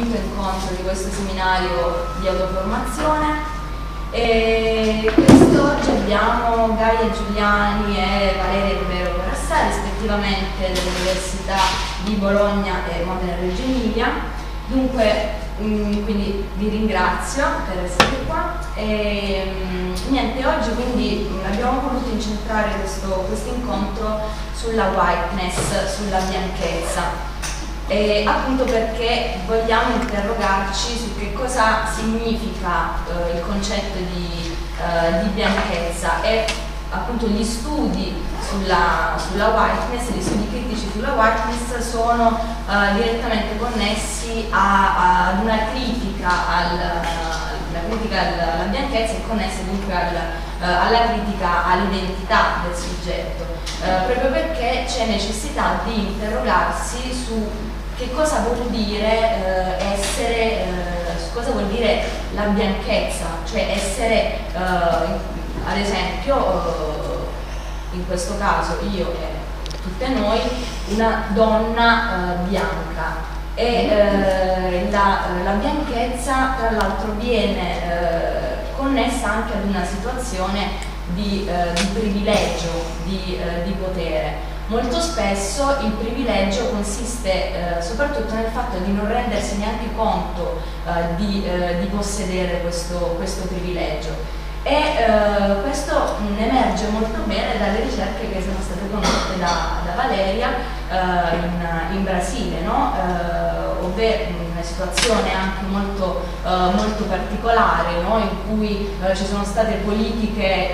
quinto incontro di questo seminario di autoformazione. E quest'oggi abbiamo Gaia Giuliani e Valeria Rivero Corassà, rispettivamente dell'Università di Bologna e Modena Reggio Emilia. Dunque, quindi vi ringrazio per essere qua e niente, oggi quindi abbiamo voluto incentrare questo incontro sulla whiteness, sulla bianchezza, appunto perché vogliamo interrogarci su che cosa significa il concetto di bianchezza e appunto gli studi sulla whiteness, gli studi critici sulla whiteness sono direttamente connessi ad una critica alla bianchezza e connessa dunque alla critica all'identità del soggetto, proprio perché c'è necessità di interrogarsi su che cosa vuol dire cosa vuol dire la bianchezza, cioè essere ad esempio in questo caso io e tutte noi una donna bianca e la bianchezza tra l'altro viene connessa anche ad una situazione di privilegio, di potere. Molto spesso il privilegio consiste soprattutto nel fatto di non rendersi neanche conto di possedere questo privilegio. E questo emerge molto bene dalle ricerche che sono state condotte da Valeria in Brasile, no? Ovvero una situazione anche molto particolare, no? In cui ci sono state politiche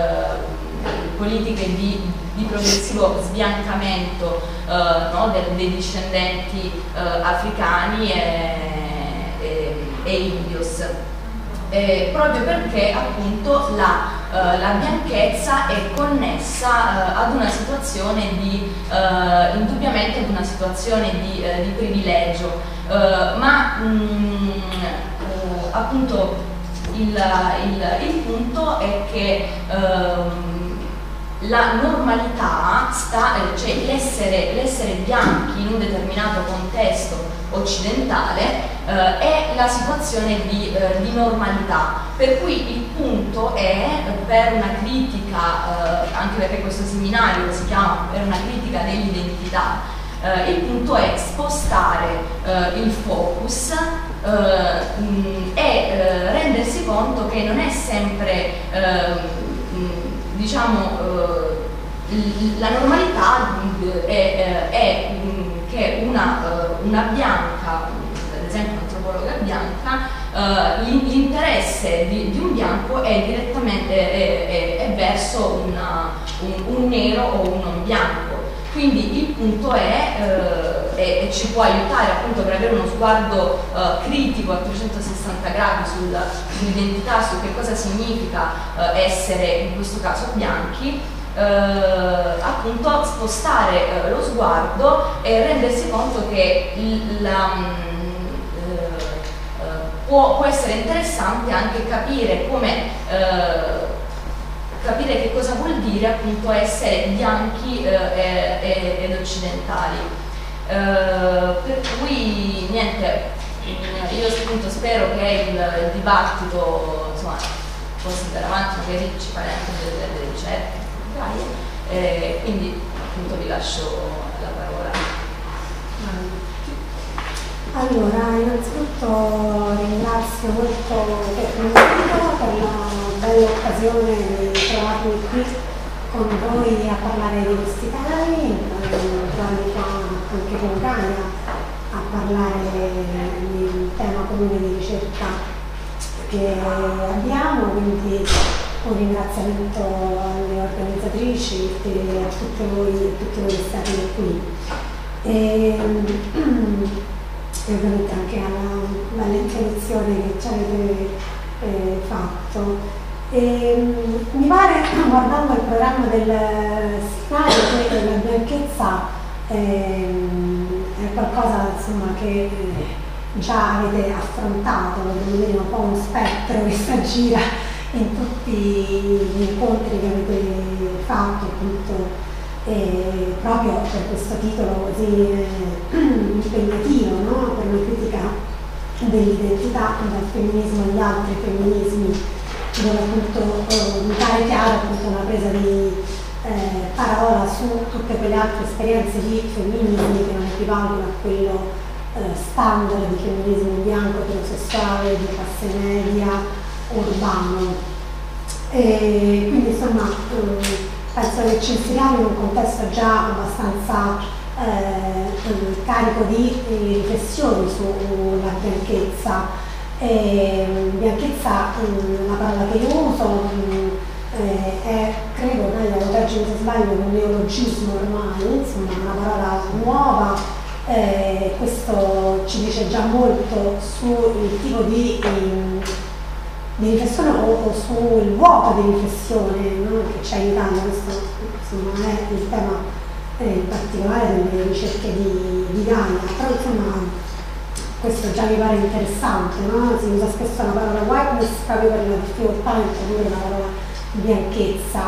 di progressivo sbiancamento no? dei discendenti africani e indios. Proprio perché appunto la bianchezza è connessa ad una situazione indubbiamente ad una situazione di privilegio, ma appunto il punto è che la normalità cioè l'essere bianchi in un determinato contesto occidentale è la situazione di normalità, per cui il punto è, per una critica, anche perché questo seminario si chiama per una critica dell'identità, il punto è spostare il focus e rendersi conto che non è sempre la normalità è che una bianca, ad esempio un'antropologa bianca, l'interesse di un bianco è direttamente è verso un nero o un non bianco. Quindi il punto e ci può aiutare appunto per avere uno sguardo critico a 360 gradi sull'identità, su che cosa significa essere in questo caso bianchi, appunto spostare lo sguardo e rendersi conto che può essere interessante anche capire capire che cosa vuol dire appunto essere bianchi ed occidentali. Per cui niente, io appunto spero che il dibattito insomma, possa andare avanti, magari ci faremo anche delle ricerche, quindi appunto vi lascio la parola. Allora, innanzitutto ringrazio molto per la bella occasione di trovarmi qui con voi a parlare di questi temi, trovarmi qua anche con Gaia a parlare di un tema comune di ricerca che abbiamo, quindi un ringraziamento alle organizzatrici e a tutti voi che state qui. E ovviamente anche alla introduzione che ci avete fatto. Mi pare, guardando il programma del seminario, che la bianchezza è qualcosa insomma, che già avete affrontato, un po' uno spettro che si aggira in tutti gli incontri che avete fatto, appunto. Proprio per questo titolo così impegnativo, no? Per una critica dell'identità, dal femminismo agli altri femminismi, dove appunto mi pare chiaro appunto una presa di parola su tutte quelle altre esperienze di femminismi che non equivalgono a quello standard di femminismo bianco, eterosessuale, di classe media, urbano. E quindi insomma penso che ci inseriamo in un contesto già abbastanza carico di riflessioni sulla bianchezza. Bianchezza, la parola che io uso, è, credo, lo correggimi se sbaglio, un neologismo ormai, insomma una parola nuova. Questo ci dice già molto sul tipo di riflessione o sul vuoto di riflessione, no? Che c'è in Italia. Questo insomma è il tema in particolare delle ricerche di Gaia, però insomma questo già mi pare interessante, no? Si usa spesso la parola whiteness proprio per la difficoltà di introdurre la parola bianchezza.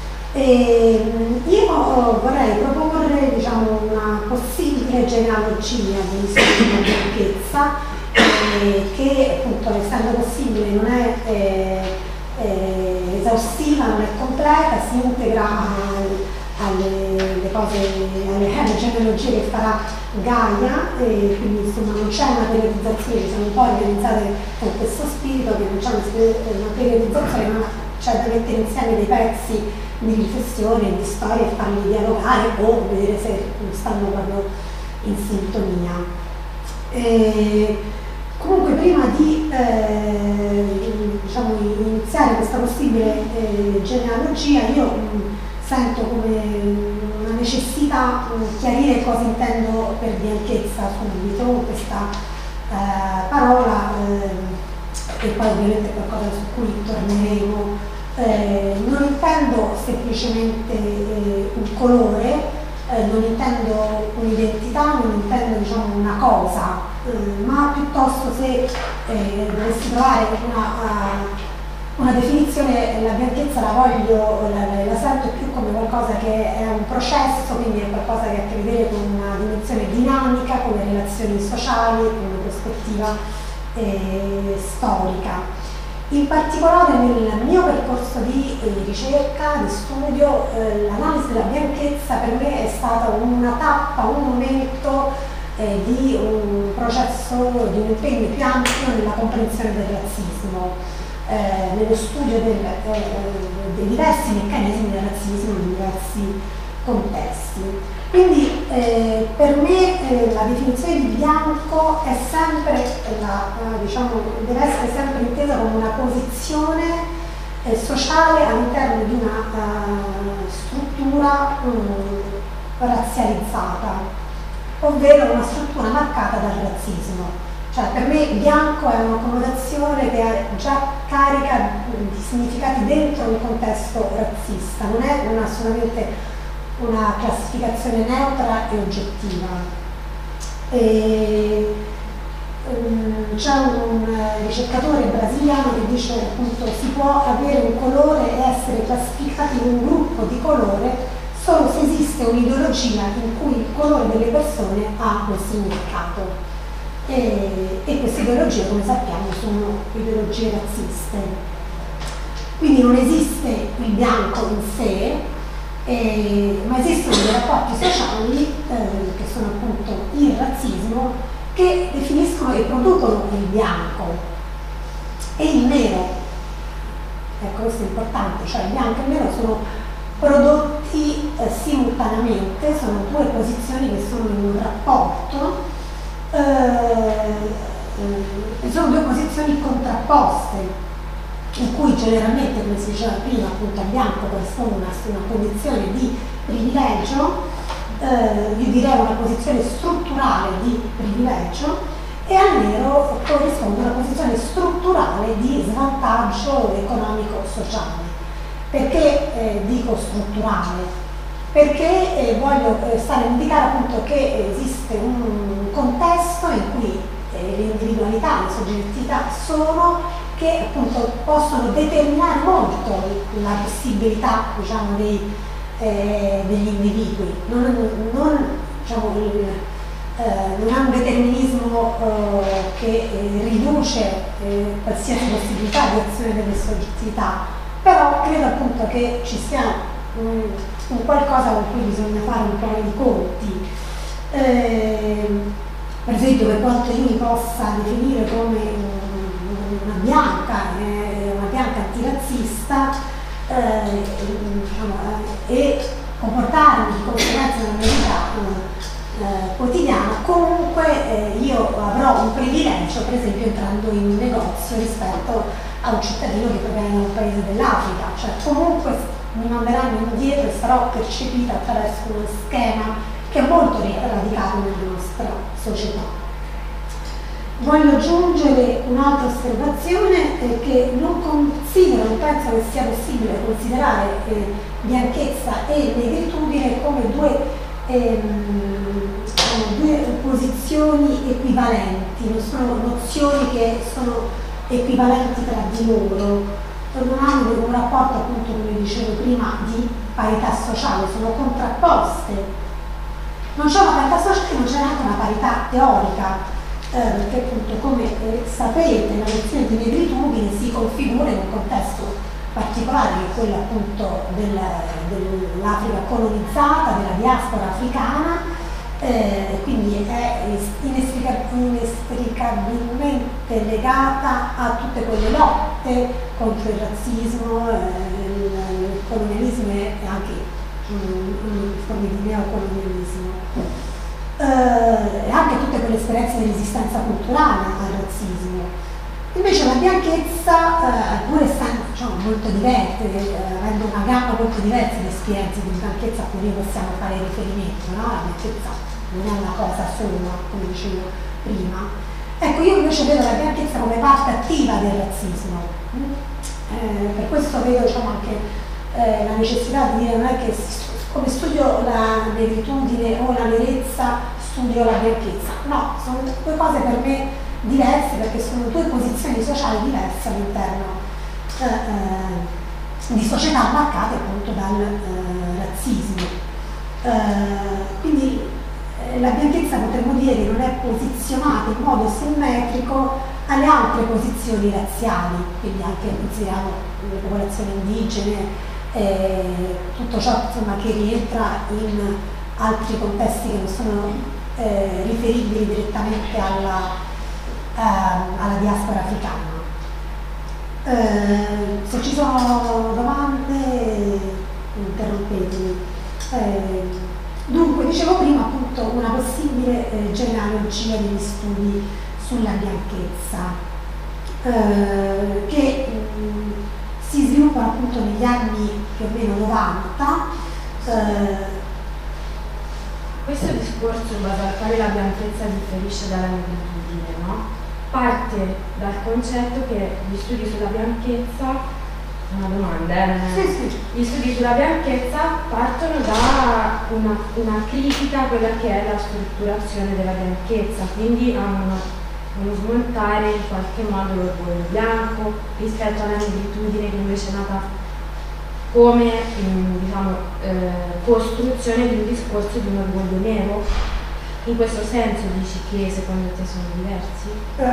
Io vorrei proporre, diciamo, una possibile genealogia di studio della bianchezza che appunto, essendo possibile, non è esaustiva, non è completa, si integra alle genealogie che farà Gaia, e quindi insomma non c'è una periodizzazione, ci siamo un po' organizzate con questo spirito che non c'è una periodizzazione, ma c'è da mettere insieme dei pezzi di riflessione, di storia e farli dialogare o vedere se stanno proprio in sintonia. Comunque prima di diciamo, iniziare questa possibile genealogia, io sento come una necessità chiarire cosa intendo per bianchezza subito, questa parola, e poi ovviamente qualcosa su cui torneremo. Non intendo semplicemente un colore, non intendo un'identità, non intendo, diciamo, una cosa, ma piuttosto, se dovessi trovare una definizione, la bianchezza la sento più come qualcosa che è un processo, quindi è qualcosa che ha a che vedere con una dimensione dinamica, con le relazioni sociali, con una prospettiva storica. In particolare nel mio percorso di ricerca, di studio, l'analisi della bianchezza per me è stata una tappa, un momento di un processo, di un impegno più ampio nella comprensione del razzismo, nello studio dei diversi meccanismi del razzismo in diversi contesti. Quindi per me la definizione di bianco è sempre, diciamo, deve essere sempre intesa come una posizione sociale all'interno di una struttura razzializzata, ovvero una struttura marcata dal razzismo. Cioè, per me bianco è una connotazione che è già carica di significati dentro un contesto razzista, non è assolutamente una classificazione neutra e oggettiva. C'è un ricercatore brasiliano che dice appunto si può avere un colore e essere classificati in un gruppo di colore solo se esiste un'ideologia in cui il colore delle persone ha un significato. E queste ideologie, come sappiamo, sono ideologie razziste. Quindi non esiste il bianco in sé, ma esistono dei rapporti sociali che sono appunto il razzismo, che definiscono e producono il bianco e il nero. Ecco, questo è importante, cioè il bianco e il nero sono prodotti simultaneamente, sono due posizioni che sono in un rapporto, sono due posizioni contrapposte, in cui generalmente, come si diceva prima, appunto al bianco corrisponde una condizione di privilegio, io direi una posizione strutturale di privilegio, e al nero corrisponde una posizione strutturale di svantaggio economico-sociale. Perché dico strutturale? Perché voglio stare a indicare appunto che esiste un contesto in cui le individualità, le soggettività sono che appunto possono determinare molto la possibilità, diciamo, degli individui. Non è un determinismo che c'è qualsiasi possibilità di azione delle soggettività, però credo appunto che ci sia un qualcosa con cui bisogna fare un po' di conti. Per esempio, per quanto io mi possa definire come una bianca antirazzista, e comportarmi di conseguenza nella mia vita quotidiana, comunque io avrò un privilegio, per esempio entrando in un negozio rispetto a un cittadino che proviene da un paese dell'Africa, cioè comunque mi manderanno indietro e sarò percepita attraverso uno schema che è molto radicato nella nostra società. Voglio aggiungere un'altra osservazione che non penso che sia possibile considerare bianchezza e negritudine come due posizioni equivalenti, non sono nozioni che sono equivalenti tra di loro, non hanno un rapporto, appunto come dicevo prima, di parità sociale, sono contrapposte. Non c'è una parità sociale, non c'è neanche una parità teorica, perché appunto come sapete la nozione di negritudine si configura in un contesto particolare che è quello appunto dell'Africa colonizzata, della diaspora africana, quindi è inestricabilmente legata a tutte quelle lotte contro il razzismo, il colonialismo e anche forme di neocolonialismo, e anche tutte quelle esperienze di resistenza culturale al razzismo. Invece la bianchezza, pur essendo molto diverse, avendo una gamma molto diversa di esperienze di bianchezza a cui possiamo fare riferimento, no? La bianchezza non è una cosa sola, come dicevo prima. Ecco, io invece vedo la bianchezza come parte attiva del razzismo. Per questo vedo anche la necessità di dire non è che come studio la negritudine o la nerezza studio la bianchezza, no, sono due cose per me diverse perché sono due posizioni sociali diverse all'interno di società marcate appunto dal razzismo. Quindi la bianchezza potremmo dire che non è posizionata in modo simmetrico alle altre posizioni razziali, quindi anche consideriamo le popolazioni indigene, tutto ciò che rientra in altri contesti che non sono riferibili direttamente alla diaspora africana. Se ci sono domande interrompetemi. Dunque, dicevo prima appunto una possibile genealogia degli studi sulla bianchezza che si sviluppano appunto negli anni più o meno 90. Questo discorso in base al quale la bianchezza differisce dalla negritudine, no? Parte dal concetto che gli studi sulla bianchezza, una domanda, Sì. Gli studi sulla bianchezza partono da una critica a quella che è la strutturazione della bianchezza, quindi a uno smontare in qualche modo l'orgoglio bianco rispetto alla negritudine che invece è nata come costruzione di un discorso di un orgoglio nero. In questo senso dici che secondo te sono diversi?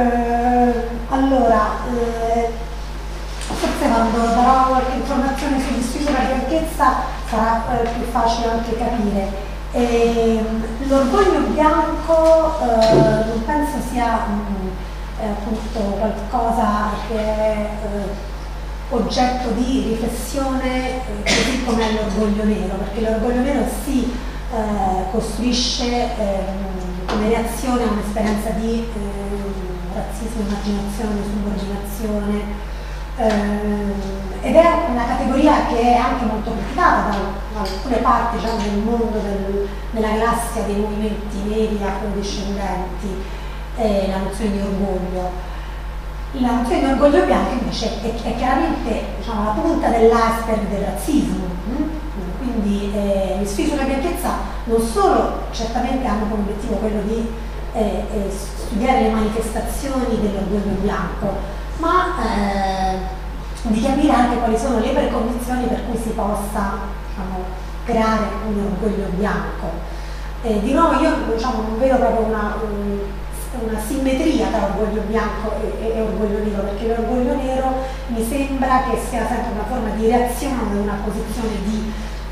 Forse quando darò qualche informazione sugli studi sulla bianchezza sarà più facile anche capire. L'orgoglio bianco non penso sia appunto qualcosa che è oggetto di riflessione così come l'orgoglio nero, perché l'orgoglio nero si costruisce come reazione a un'esperienza di razzismo, emarginazione, subordinazione, ed è una categoria che è anche molto criticata da alcune parti del mondo della galassia dei movimenti neri afrodiscendenti, la nozione di orgoglio. La nozione di orgoglio bianco invece è chiaramente la punta dell'iceberg del razzismo. Quindi gli studi sulla bianchezza non solo certamente hanno come obiettivo quello di studiare le manifestazioni dell'orgoglio bianco, ma di capire anche quali sono le precondizioni per cui si possa creare un orgoglio bianco. Di nuovo io non vedo proprio una simmetria tra orgoglio bianco e orgoglio nero, perché l'orgoglio nero mi sembra che sia sempre una forma di reazione a una posizione di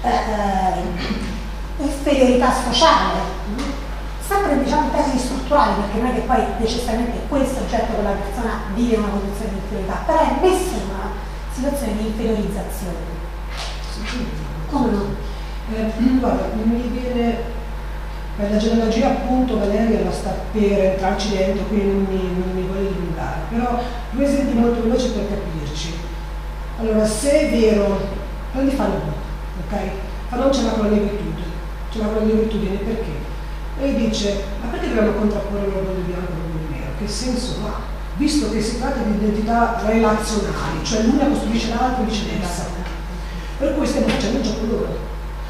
inferiorità sociale, sempre diciamo in termini strutturali, perché non è che poi necessariamente quel soggetto con la persona vive una condizione di inferiorità, però è messo in una situazione di inferiorizzazione. Come no? Guarda, mi viene per la genealogia, appunto, Valeria la sta per entrarci dentro, quindi non mi voglio dilungare, però due esempi molto veloci per capirci. Allora, se è vero, prendi Fanon, ok? Fanon c'è una colonia di virtudine, perché? Lei dice, ma perché dobbiamo contrapporre l'orgoglio bianco e l'orgoglio nero? Che senso ha? Visto che si tratta di identità relazionali, cioè l'una costruisce l'altra e viceversa. Per cui stiamo facendo un gioco loro.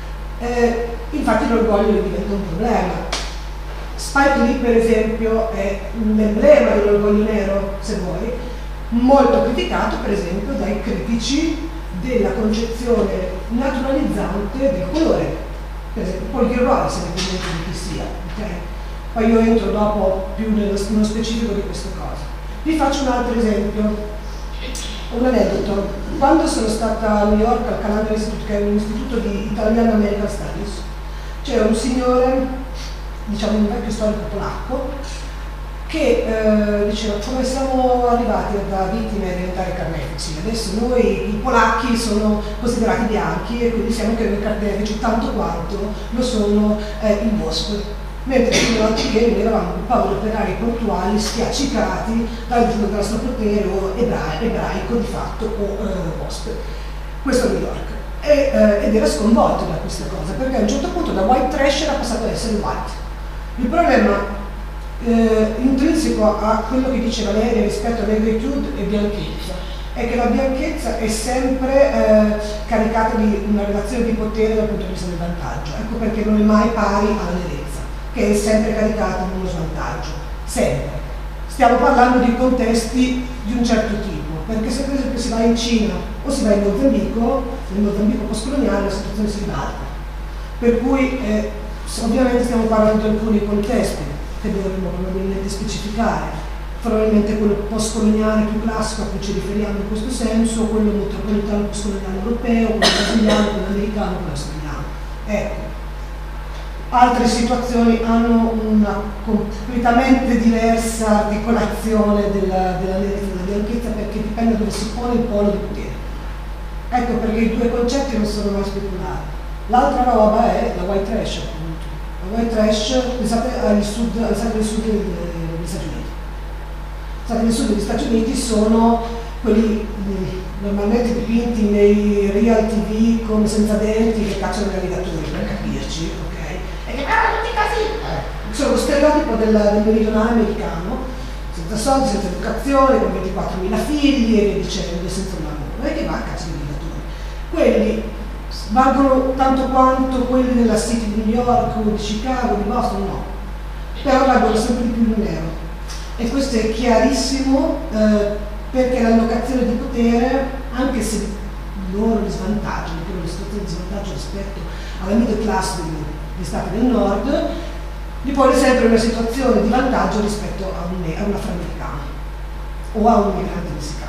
Infatti l'orgoglio diventa un problema. Spike Lee, per esempio, è un emblema dell'orgoglio nero, se vuoi, molto criticato per esempio dai critici della concezione naturalizzante del colore. Per esempio Paul Gilroy, se ne convinto di chi sia, okay? Poi io entro dopo più nello specifico di queste cose. Vi faccio un altro esempio, un aneddoto. Quando sono stata a New York al Columbia Institute, che è un istituto di Italian American Studies, c'era un signore, diciamo un vecchio storico polacco, che diceva come siamo arrivati da vittime a diventare carnefici. Adesso noi i polacchi sono considerati bianchi e quindi siamo anche noi carnefici tanto quanto lo sono i WASP. Mentre fino all'antichè noi eravamo un poveri operai portuali spiaccicati dal nostro potere o ebraico di fatto o WASP. Questo a New York. Ed era sconvolto da questa cosa, perché a un certo punto da white trash era passato ad essere white. Il problema intrinseco a quello che dice Valeria rispetto a negritude e bianchezza è che la bianchezza è sempre caricata di una relazione di potere dal punto di vista del vantaggio. Ecco perché non è mai pari alla nerezza, che è sempre caricata di uno svantaggio, sempre. Stiamo parlando di contesti di un certo tipo, perché se per esempio si va in Cina o si va in Mozambico, nel Mozambico postcoloniale la situazione si ribalta. Per cui ovviamente stiamo parlando di alcuni contesti che dovremmo probabilmente specificare, probabilmente quello postcoloniale più classico a cui ci riferiamo in questo senso, quello metropolitano postcoloniale europeo, quello brasiliano, quello americano, quello australiano. Ecco. Altre situazioni hanno una completamente diversa articolazione della nerezza e della bianchezza, perché dipende da dove si pone il polo di potere. Ecco perché i due concetti non sono mai speculati. L'altra roba è la white trash, appunto. La white trash, pensate al sud degli Stati Uniti. Gli Stati del sud degli Stati Uniti sono quelli normalmente dipinti nei real TV come senza denti che cacciano gli alligatori, per capirci, ok? E che parlano tutti così! Sono lo stereotipo del meridionale americano, senza soldi, senza educazione, con 24.000 figli e via dicendo, senza un lavoro, e che va a caccia gli alligatori. Quelli valgono tanto quanto quelli della City di New York, o di Chicago, di Boston, no. Però valgono sempre di più in nero. E questo è chiarissimo perché l'allocazione di potere, anche se loro li svantaggiano, però le situazioni di svantaggio rispetto alla middle class degli stati del nord, li pone sempre in una situazione di vantaggio rispetto a un afroamericano o a un migrante messicano.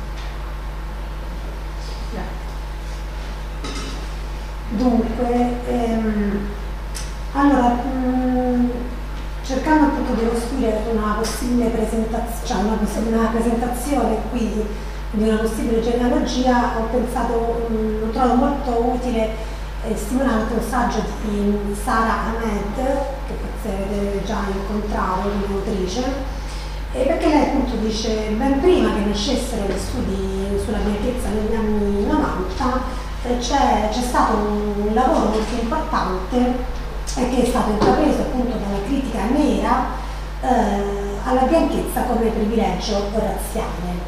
Dunque, allora, cercando appunto di costruire una possibile presentazione, una presentazione qui di una possibile genealogia, ho pensato, ho trovato molto utile e stimolante un saggio di Sara Ahmed, che forse avete già incontrato, un'autrice, perché lei appunto dice, ben prima che nascessero gli studi sulla bianchezza negli anni 90, c'è stato un lavoro molto importante che è stato intrapreso appunto dalla critica nera alla bianchezza come privilegio razziale.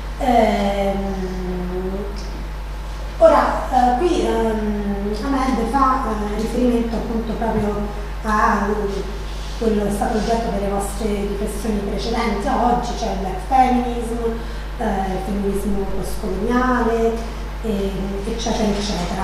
Ora, qui Ahmed fa riferimento appunto proprio a quello che è stato oggetto delle vostre riflessioni precedenti a oggi, cioè il black feminism, il femminismo postcoloniale, eccetera eccetera.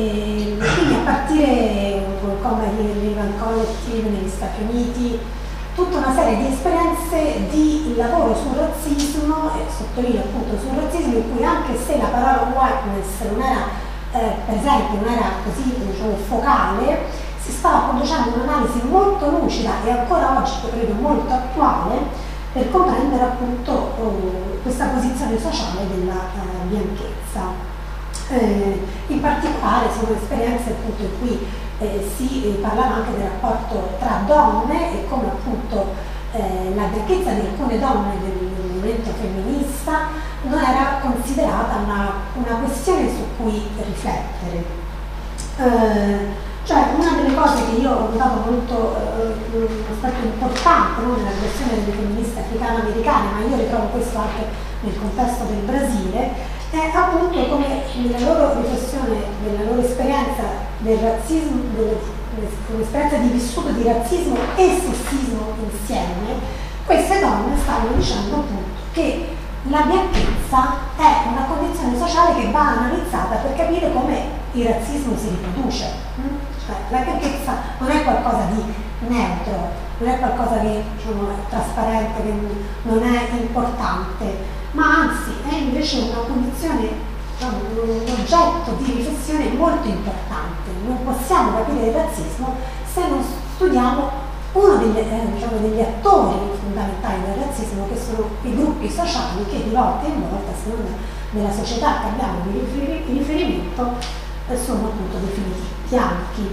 E quindi a partire come il Rival Collective negli Stati Uniti, tutta una serie di esperienze di lavoro sul razzismo, e sottolineo appunto sul razzismo, in cui anche se la parola whiteness non era per esempio, non era così focale, si stava conducendo un'analisi molto lucida e ancora oggi credo molto attuale per comprendere appunto questa posizione sociale della bianchezza. In particolare sono esperienze appunto in cui si parlava anche del rapporto tra donne e come appunto la bianchezza di alcune donne del movimento femminista non era considerata una questione su cui riflettere. Cioè una delle cose che io ho notato molto, un aspetto importante nella riflessione delle femministe africane-americane, ma io ritrovo questo anche nel contesto del Brasile, è appunto come nella loro riflessione, nella loro esperienza del razzismo, un'esperienza di vissuto di razzismo e sessismo insieme, queste donne stavano dicendo appunto che la bianchezza è una condizione sociale che va analizzata per capire come il razzismo si riproduce. Cioè, la bianchezza non è qualcosa di neutro, non è qualcosa che è trasparente, che non è importante, ma anzi è invece una condizione, un oggetto di riflessione molto importante. Non possiamo capire il razzismo se non studiamo uno degli attori fondamentali del razzismo, che sono i gruppi sociali che di volta in volta, se non nella società che abbiamo di riferimento, sono appunto definiti bianchi.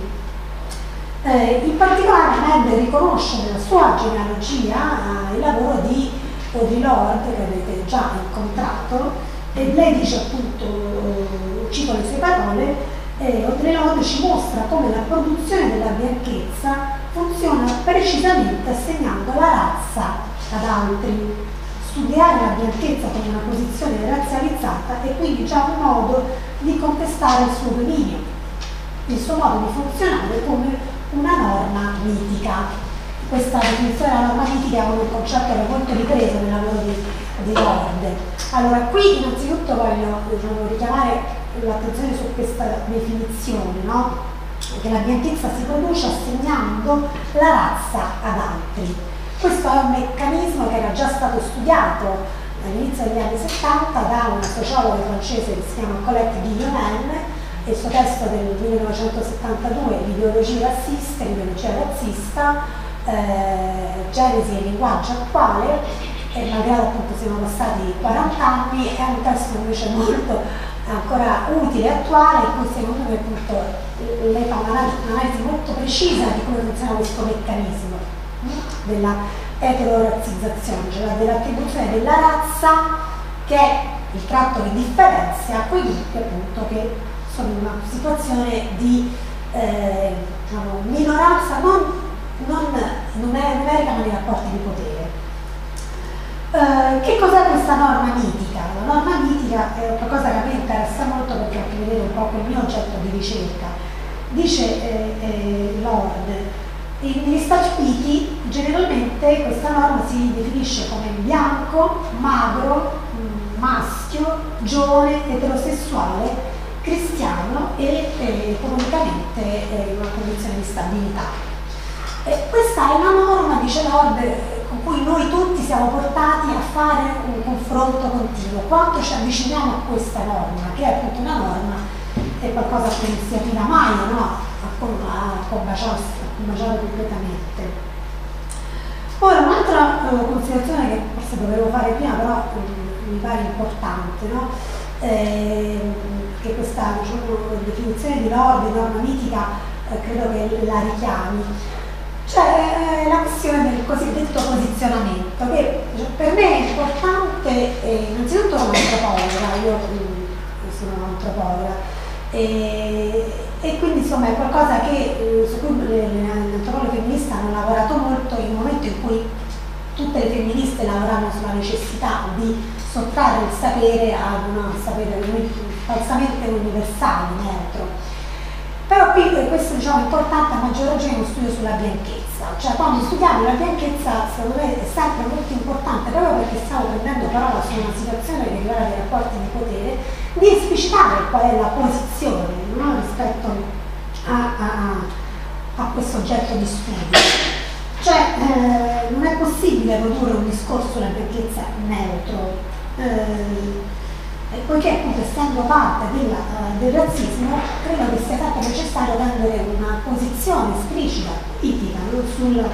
In particolare Med riconosce nella sua genealogia il lavoro di Audre Lorde, che avete già incontrato, e lei dice appunto, cito le sue parole, Audre Lorde ci mostra come la produzione della bianchezza funziona precisamente assegnando la razza ad altri. Studiare la bianchezza come una posizione razzializzata è quindi già un modo di contestare il suo dominio, il suo modo di funzionare come una norma mitica. Questa definizione della norma mitica è un concetto che è molto ripreso nel lavoro di Lorde. Allora, qui innanzitutto voglio richiamare l'attenzione su questa definizione, no? Che la bianchezza si produce assegnando la razza ad altri. Questo è un meccanismo che era già stato studiato all'inizio degli anni 70 da una sociologa francese che si chiama Colette Guillaumin, e il suo testo del 1972, L'ideologia razzista, l'ideologia razzista, Genesi e linguaggio attuale, e malgrado appunto siano passati 40 anni, è un testo invece molto ancora utile e attuale, in cui secondo me appunto lei fa un'analisi molto precisa di come funziona questo meccanismo della eterorazzizzazione, cioè dell'attribuzione della razza, che è il tratto che differenzia quei gruppi appunto che sono in una situazione di minoranza non numerica ma nei rapporti di potere. Che cos'è questa norma mitica? La norma mitica è qualcosa che a me interessa molto perché ha a che vedere un po' con il mio oggetto di ricerca. Dice Lorde, negli Stati Uniti generalmente questa norma si definisce come bianco, magro, maschio, giovane, eterosessuale, cristiano e economicamente in una condizione di stabilità. Questa è una norma, dice Lorde, con cui noi tutti siamo portati a fare un confronto continuo. Quanto ci avviciniamo a questa norma, che è appunto una norma, è qualcosa che non si arriva mai, no? a combaciare completamente. Ora, un'altra considerazione che forse dovevo fare prima, però mi pare importante, no? Che questa definizione di Lorde, norma mitica, credo che la richiami. Cioè la questione del cosiddetto posizionamento, che per me è importante, innanzitutto come antropologa, io sono un'antropologa, e quindi insomma è qualcosa che, su cui le antropologhe femministe hanno lavorato molto in un momento in cui tutte le femministe lavoravano sulla necessità di sottrarre il sapere ad un sapere falsamente universale, neutro. Però qui questo diciamo, è importante a maggior ragione uno studio sulla bianchezza, cioè quando studiamo la bianchezza secondo me è sempre molto importante, proprio perché stiamo prendendo parola su una situazione che riguarda dei rapporti di potere, di esplicitare qual è la posizione, no? Rispetto a questo oggetto di studio. Cioè non possibile produrre un discorso sulla bianchezza neutro, poiché appunto essendo parte del razzismo credo che sia sempre necessario prendere una posizione esplicita, politica, no?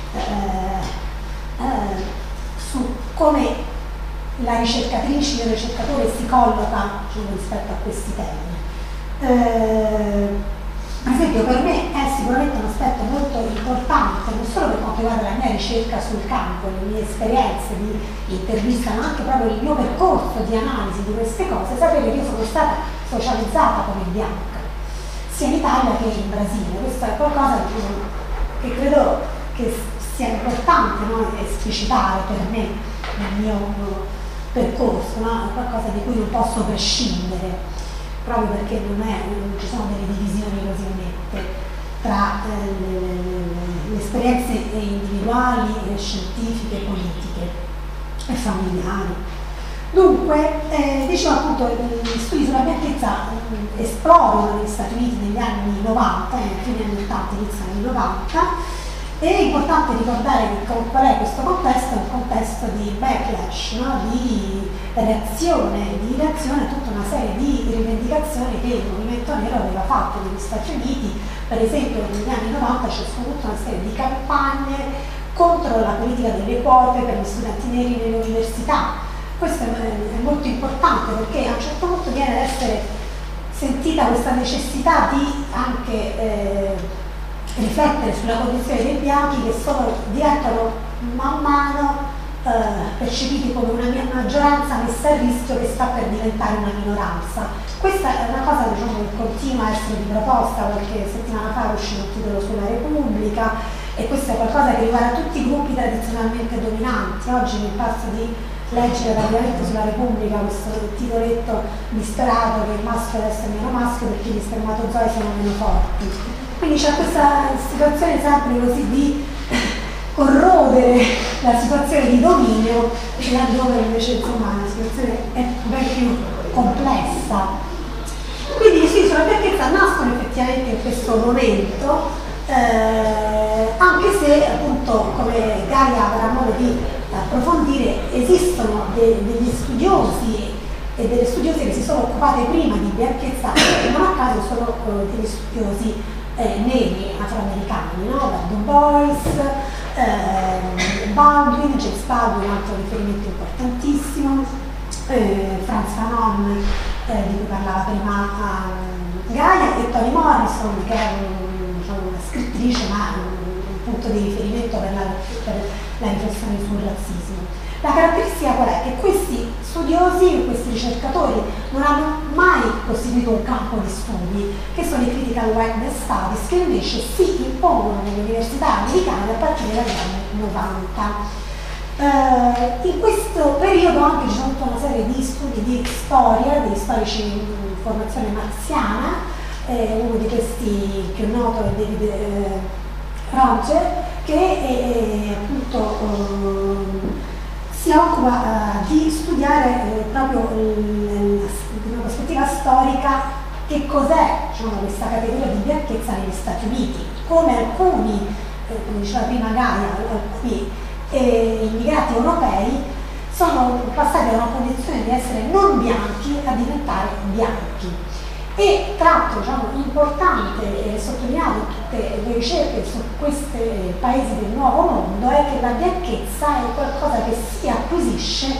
Su come la ricercatrice o il ricercatore si colloca, diciamo, rispetto a questi temi. Per esempio per me è sicuramente un aspetto molto importante, non solo per quanto riguarda la mia ricerca sul campo, le mie esperienze di intervista, ma anche proprio il mio percorso di analisi di queste cose, sapere che io sono stata socializzata come bianca, sia in Italia che in Brasile. Questo è qualcosa che credo che sia importante, no? Esplicitare per me nel mio percorso, no? È qualcosa di cui non posso prescindere, proprio perché non ci sono delle divisioni così nette tra le esperienze individuali, scientifiche, politiche e familiari. Dunque, dicevo appunto, gli studi sulla bianchezza esplodono negli Stati Uniti negli anni 90, fine anni 80, inizio anni 90. È importante ricordare che qual è questo contesto? È un contesto di backlash, no? di reazione a tutta una serie di rivendicazioni che il movimento nero aveva fatto negli Stati Uniti. Per esempio negli anni 90 c'è stata tutta una serie di campagne contro la politica delle quote per gli studenti neri nelle università. Questo è molto importante perché a un certo punto viene ad essere sentita questa necessità di anche riflettere sulla condizione dei bianchi che diventano man mano percepiti come una maggioranza messa a rischio che sta per diventare una minoranza. Questa è una cosa, diciamo, che continua a essere proposta. Qualche settimana fa è uscito un titolo sulla Repubblica e questo è qualcosa che riguarda tutti i gruppi tradizionalmente dominanti. Oggi mi passa di leggere praticamente sulla Repubblica questo titoletto disperato che il maschio deve essere meno maschio perché gli spermatozoi sono meno forti. Quindi c'è questa situazione sempre così di corrodere la situazione di dominio, laddove invece insomma la situazione è ben più complessa. Quindi sì, sulla bianchezza nascono effettivamente in questo momento, anche se appunto come Gaia avrà modo di approfondire, esistono degli studiosi e delle studiose che si sono occupate prima di bianchezza, e non a caso sono degli studiosi neri afroamericani, no? Du Bois, Baldwin, James Baldwin, un altro riferimento importantissimo, Franz Fanon, di cui parlava prima Gaia, e Toni Morrison, che è diciamo, una scrittrice ma un punto di riferimento per la riflessione sul razzismo. La caratteristica qual è? Che questi studiosi, questi ricercatori non hanno mai costituito un campo di studi, che sono i Critical Whiteness Studies, che invece si impongono nelle università americane a partire dagli anni 90. In questo periodo anche ci sono tutta una serie di studi di storia, degli storici di formazione marxiana, uno di questi più noto è David Roger, che appunto si occupa di studiare proprio da una prospettiva storica che cos'è, diciamo, questa categoria di bianchezza negli Stati Uniti, come alcuni, come diceva prima Gaia, alcuni immigrati europei sono passati da una condizione di essere non bianchi a diventare bianchi. E tratto, diciamo, importante sottolineato in tutte le ricerche su questi paesi del nuovo mondo è che la bianchezza è qualcosa che si acquisisce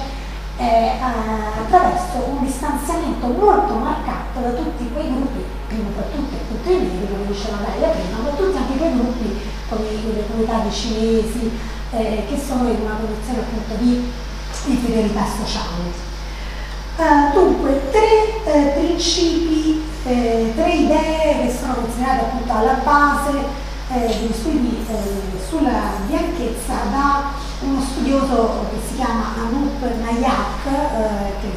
attraverso un distanziamento molto marcato da tutti quei gruppi, prima tra tutti appunto i neri, come diceva Gaia prima, ma tutti anche quei gruppi come le comunità di cinesi che sono in una condizione appunto di inferiorità sociale. Dunque, tre principi, tre idee che sono considerate appunto alla base degli studi sulla bianchezza da uno studioso che si chiama Anup Nayak, che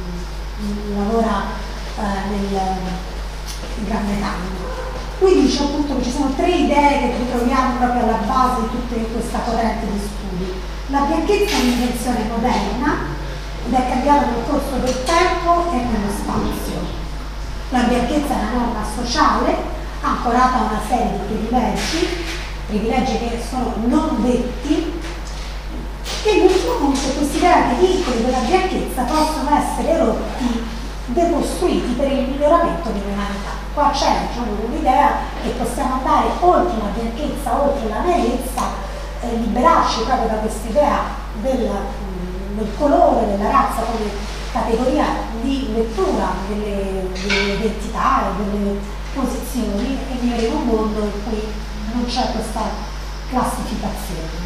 lavora in Gran Bretagna. Lui dice appunto che ci sono tre idee che ritroviamo proprio alla base di tutta questa corrente di studi. La bianchezza è un'invenzione moderna ed è cambiata nel corso del tempo e nello spazio. La bianchezza è una norma sociale ancorata a una serie di privilegi che sono non detti E l'ultimo punto è considerare che i vincoli della bianchezza possono essere rotti, decostruiti per il miglioramento dell'umanità. Qua c'è, diciamo, un'idea che possiamo andare oltre la bianchezza, oltre la nerezza, liberarci proprio da questa idea del colore, della razza come categoria di lettura delle identità e delle posizioni, e vivere in un mondo in cui non c'è questa classificazione.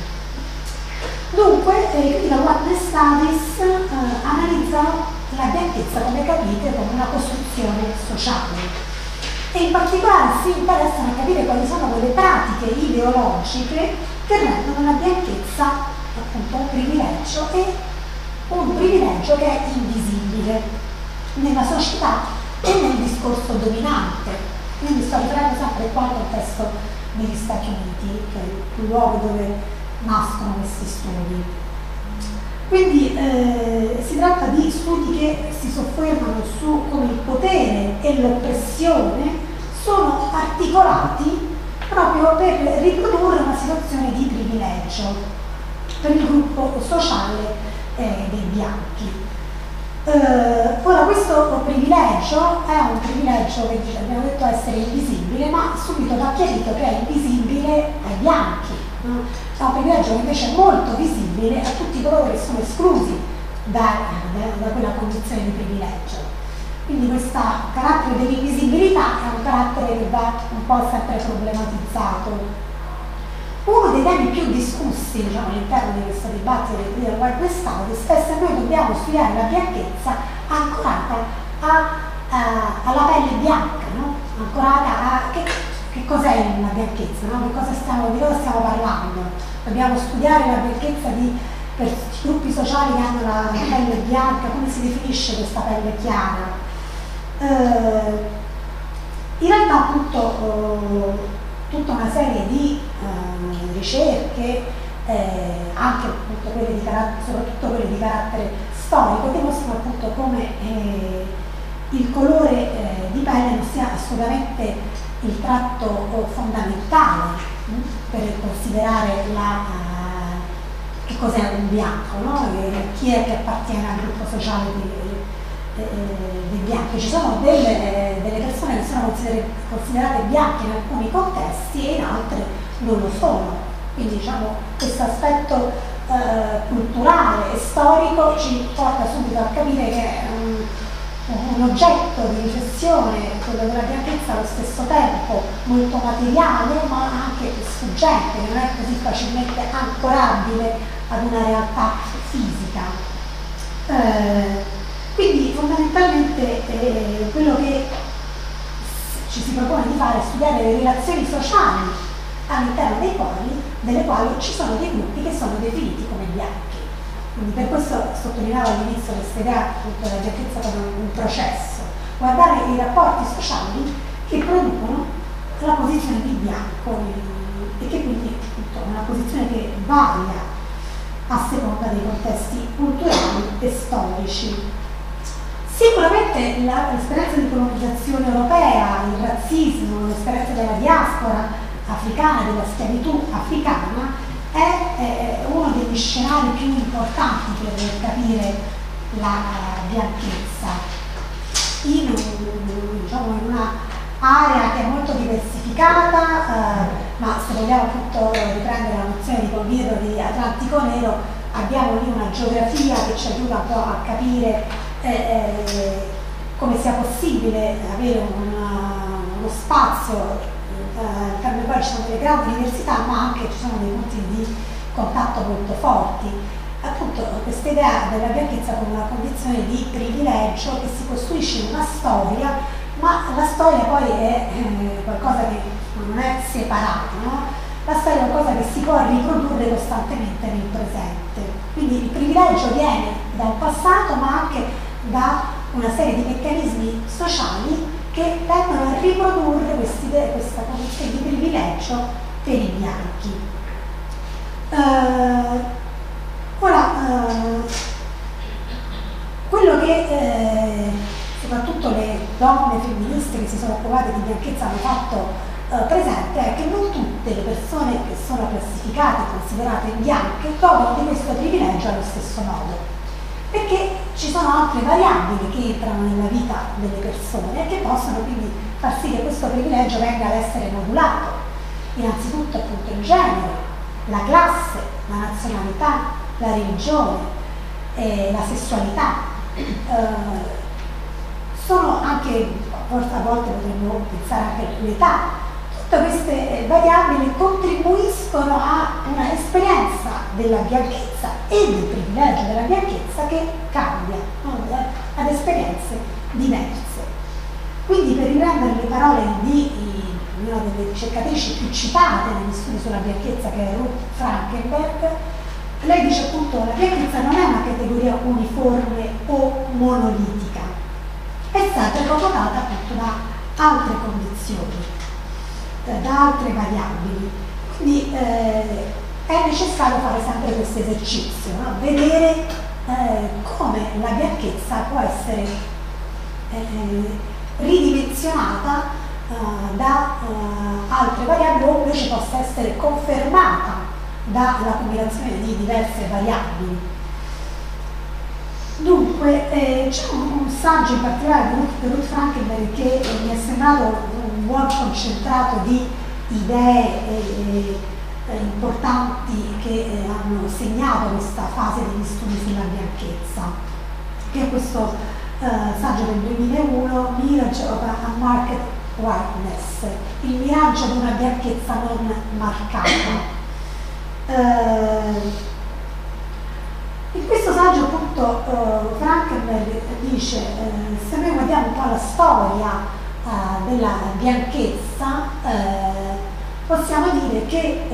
Dunque, la Whiteness Studies analizzano la bianchezza, come capite, come una costruzione sociale, e in particolare si interessano a capire quali sono quelle pratiche ideologiche che rendono la bianchezza appunto un privilegio, e un privilegio che è invisibile nella società e nel discorso dominante. Quindi sto riprendendo sempre qua il contesto degli Stati Uniti, che è il luogo dove nascono questi studi. Quindi si tratta di studi che si soffermano su come il potere e l'oppressione sono articolati proprio per riprodurre una situazione di privilegio per il gruppo sociale dei bianchi. Ora, questo privilegio è un privilegio che abbiamo detto essere invisibile, ma subito va chiarito che è invisibile ai bianchi, no? È un privilegio che invece è molto visibile a tutti coloro che sono esclusi da quella condizione di privilegio. Quindi questo carattere dell'invisibilità è un carattere che va un po' sempre problematizzato. Uno dei temi più discussi, diciamo, all'interno di questo dibattito del Whiteness Studies è se noi dobbiamo studiare la bianchezza ancorata alla pelle bianca, no? Ancorata a che cos'è la bianchezza, no? Di cosa stiamo parlando? Dobbiamo studiare la bianchezza per gruppi sociali che hanno la pelle bianca, come si definisce questa pelle chiara? In realtà appunto tutta una serie di ricerche, anche appunto soprattutto quelle di carattere storico, dimostrano appunto come il colore di pelle non sia assolutamente il tratto fondamentale per considerare che cos'è un bianco, no? Chi è che appartiene al gruppo sociale dei bianchi. Ci sono delle persone che sono considerate bianche in alcuni contesti e in altri non lo sono. Quindi diciamo questo aspetto culturale e storico ci porta subito a capire che è un oggetto di riflessione, quello della bianchezza, allo stesso tempo molto materiale ma anche sfuggente, non è così facilmente ancorabile ad una realtà fisica. Quindi fondamentalmente quello che ci si propone di fare è studiare le relazioni sociali all'interno delle quali ci sono dei gruppi che sono definiti come bianchi. Quindi per questo sottolineavo all'inizio questa idea appunto della bianchezza come un processo, guardare i rapporti sociali che producono la posizione di bianco e che quindi appunto è una posizione che varia a seconda dei contesti culturali e storici. Sicuramente l'esperienza di colonizzazione europea, il razzismo, l'esperienza della diaspora africana, della schiavitù africana, è uno degli scenari più importanti per capire la bianchezza in una area che è molto diversificata, ma se vogliamo appunto riprendere la nozione di Polviro di Atlantico Nero, abbiamo lì una geografia che ci aiuta un po' a capire come sia possibile avere uno spazio all'interno del quale ci sono delle grandi diversità, ma anche ci sono dei punti di contatto molto forti. Appunto questa idea della bianchezza come una condizione di privilegio che si costruisce in una storia, ma la storia poi è qualcosa che non è separato, no? La storia è qualcosa che si può riprodurre costantemente nel presente. Quindi il privilegio viene da un passato, ma anche da una serie di meccanismi sociali che tendono a riprodurre questa condizione di privilegio per i bianchi. Quello che soprattutto le donne femministe che si sono occupate di bianchezza hanno fatto presente è che non tutte le persone che sono classificate e considerate bianche trovano di questo privilegio allo stesso modo, perché ci sono altre variabili che entrano nella vita delle persone e che possono quindi far sì che questo privilegio venga ad essere modulato. Innanzitutto appunto il genere, la classe, la nazionalità, la religione, la sessualità. Sono anche, forse a volte potremmo pensare anche all'età. Tutte queste variabili contribuiscono a una esperienza della bianchezza e del privilegio della bianchezza che cambia, no? Ad esperienze diverse. Quindi, per riprendere le parole di una delle ricercatrici più citate negli studi sulla bianchezza, che è Ruth Frankenberg, lei dice appunto che la bianchezza non è una categoria uniforme o monolitica, è stata comandata appunto da altre condizioni, da altre variabili. Quindi è necessario fare sempre questo esercizio, no? Vedere come la bianchezza può essere ridimensionata da altre variabili o invece possa essere confermata dalla combinazione di diverse variabili. Dunque, c'è un saggio in particolare di Ruth Frankenberg che mi è sembrato un buon concentrato di idee importanti che hanno segnato questa fase degli studi sulla bianchezza, che è questo saggio del 2001, Mirage of a Marked Whiteness, il miraggio di una bianchezza non marcata. In questo saggio appunto Frankenberg dice se noi guardiamo un po' la storia della bianchezza possiamo dire che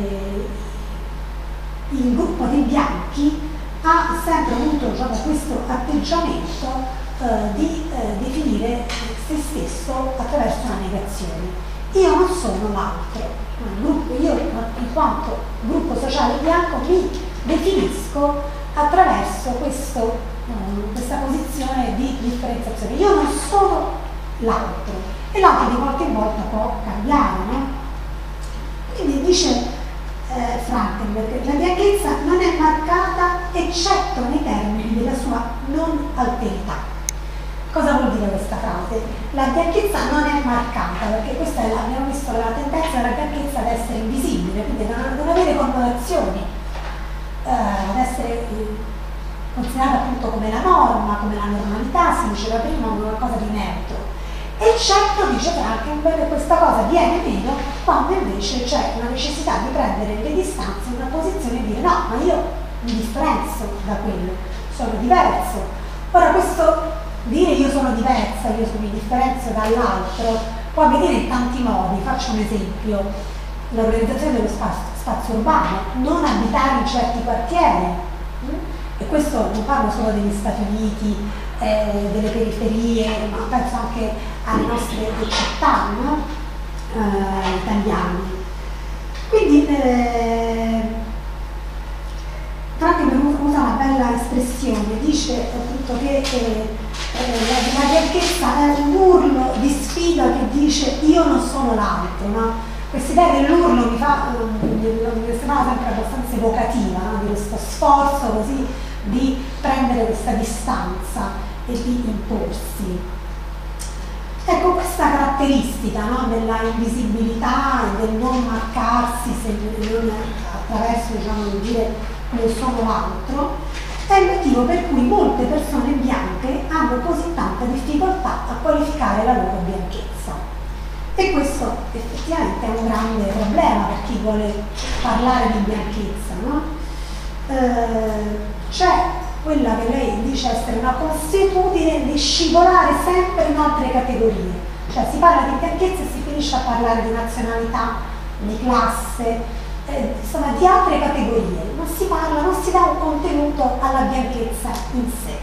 il gruppo dei bianchi ha sempre avuto questo atteggiamento di definire se stesso attraverso una negazione. Io non sono l'altro, io in quanto gruppo sociale bianco mi definisco attraverso questa posizione di differenziazione. Io non sono l'altro e l'altro di volta in volta può cambiare, no? Quindi dice Frankenberg che la bianchezza non è marcata eccetto nei termini della sua non alterità. Cosa vuol dire questa frase? La bianchezza non è marcata, perché questa è abbiamo visto la tendenza della bianchezza ad essere invisibile, quindi a non avere connotazioni, ad essere considerata appunto come la norma, come la normalità, si diceva prima, come qualcosa di neutro. Eccetto, dice Frankenberg, questa cosa viene meno quando invece c'è una necessità di prendere le distanze, una posizione e dire no, ma io mi differenzio da quello, sono diverso. Ora questo dire io sono diversa, io mi differenzio dall'altro, può avvenire in tanti modi. Faccio un esempio: l'organizzazione dello spazio urbano, non abitare in certi quartieri, e questo non parlo solo degli Stati Uniti, delle periferie, ma penso anche alle nostre città, no? Italiane. Quindi Frankenberg usa una bella espressione, dice appunto che la bianchezza è un urlo di sfida che dice io non sono l'altro, no? Questa idea dell'urlo mi sembrava sempre abbastanza evocativa, no? Di questo sforzo così di prendere questa distanza e di imporsi. Ecco, questa caratteristica, no? Della invisibilità e del non marcarsi non attraverso, il dire non sono l'altro, è il motivo per cui molte persone bianche hanno così tanta difficoltà a qualificare la loro bianchezza. E questo effettivamente è un grande problema per chi vuole parlare di bianchezza, no? C'è quella che lei dice essere una consuetudine di scivolare sempre in altre categorie, cioè si parla di bianchezza e si finisce a parlare di nazionalità, di classe, insomma di altre categorie, non si parla, non si dà un contenuto alla bianchezza in sé.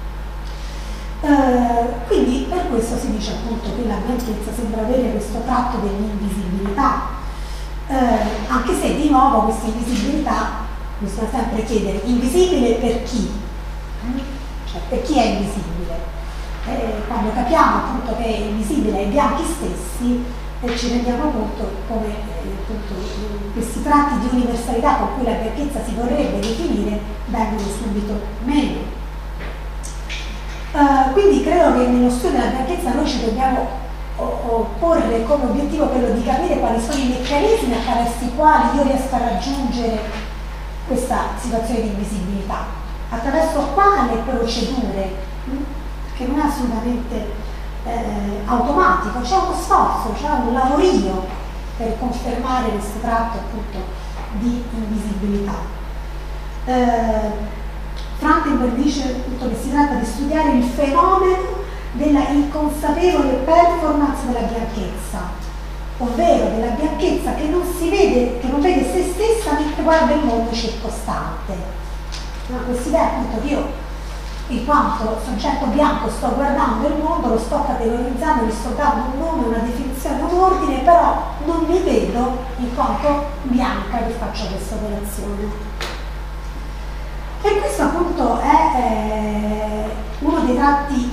Quindi per questo si dice appunto che la bianchezza sembra avere questo tratto dell'invisibilità, anche se di nuovo questa invisibilità bisogna sempre chiedere: invisibile per chi? Cioè, per chi è invisibile? Quando capiamo appunto che è invisibile ai bianchi stessi, e ci rendiamo conto come appunto, questi tratti di universalità con cui la bianchezza si vorrebbe definire vengono subito meno. Quindi credo che nello studio della bianchezza noi ci dobbiamo porre come obiettivo quello di capire quali sono i meccanismi attraverso i quali io riesco a raggiungere questa situazione di invisibilità, attraverso quale procedure, che non è assolutamente automatico, c'è uno sforzo, c'è un lavorio per confermare questo tratto appunto di invisibilità. Frankenberg dice appunto che si tratta di studiare il fenomeno della inconsapevole performance della bianchezza, ovvero della bianchezza che non si vede, che non vede se stessa mentre guarda il mondo circostante. Quest'idea appunto che io, in quanto soggetto bianco, sto guardando il mondo, lo sto categorizzando, gli sto dando un nome, una definizione, un ordine, però non mi vedo in quanto bianca che faccio questa operazione. E questo appunto è uno dei tratti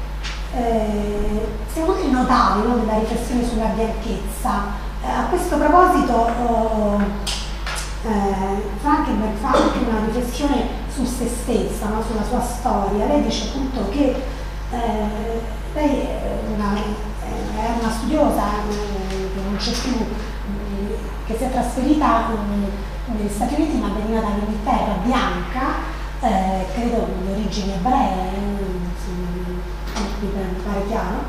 secondo me notabili, no, della riflessione sulla bianchezza. A questo proposito Frankenberg fa anche una riflessione su se stessa, no, sulla sua storia. Lei dice appunto che lei è una studiosa che non c'è più, che si è trasferita negli Stati Uniti, ma veniva dall'Inghilterra, bianca, credo di origini ebree, mi pare chiaro,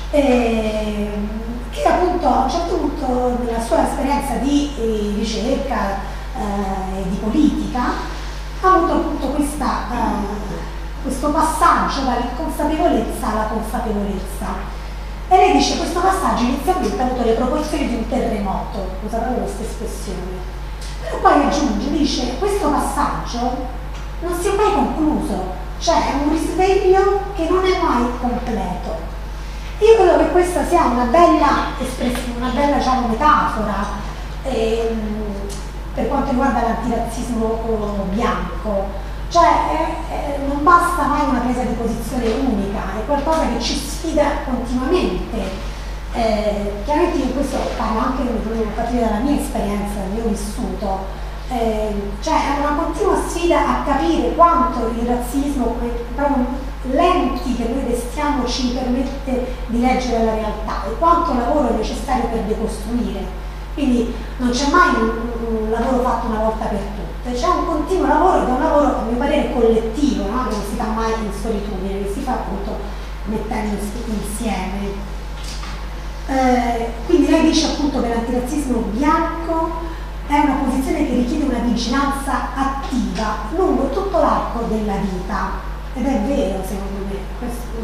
che appunto a un certo punto nella sua esperienza di ricerca e di politica ha avuto appunto questo passaggio dall'inconsapevolezza alla consapevolezza. E lei dice che questo passaggio inizialmente ha avuto le proporzioni di un terremoto, usa proprio questa espressione. Però poi aggiunge, dice, questo passaggio non si è mai concluso, cioè è un risveglio che non è mai completo. Io credo che questa sia una bella espressione, una bella diciamo, metafora per quanto riguarda l'antirazzismo bianco, cioè non basta mai una presa di posizione unica, è qualcosa che ci sfida continuamente. Chiaramente in questo parlo anche a partire dalla mia esperienza, dal mio vissuto, cioè è una continua sfida a capire quanto il razzismo, proprio lenti che noi destiamo, ci permette di leggere la realtà e quanto lavoro è necessario per decostruire. Quindi non c'è mai un lavoro fatto una volta per tutte, c'è un continuo lavoro ed è un lavoro a mio parere collettivo, no? Che non si fa mai in solitudine, che si fa appunto mettendo insieme. Quindi lei dice appunto che l'antirazzismo bianco è una posizione che richiede una vigilanza attiva lungo tutto l'arco della vita, ed è vero secondo me, questo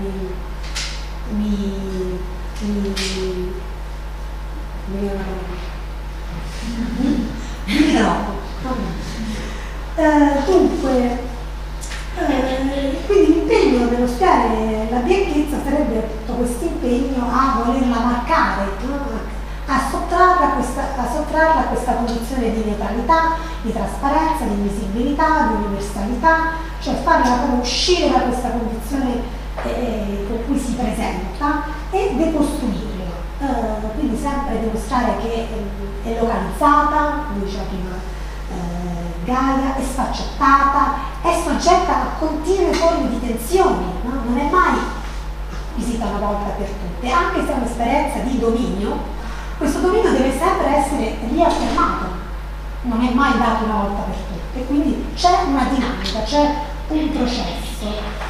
dunque, quindi l'impegno dello studiare la bianchezza sarebbe tutto questo impegno a volerla marcare, a sottrarla a questa condizione di neutralità, di trasparenza, di invisibilità, di universalità, cioè farla proprio uscire da questa condizione con cui si presenta e decostruirla. Quindi sempre dimostrare che è localizzata, come diceva prima Gaia, è sfaccettata, è soggetta a continue forme di tensioni, no? Non è mai acquisita una volta per tutte, anche se è un'esperienza di dominio, questo dominio deve sempre essere riaffermato, non è mai dato una volta per tutte, quindi c'è una dinamica, c'è un processo.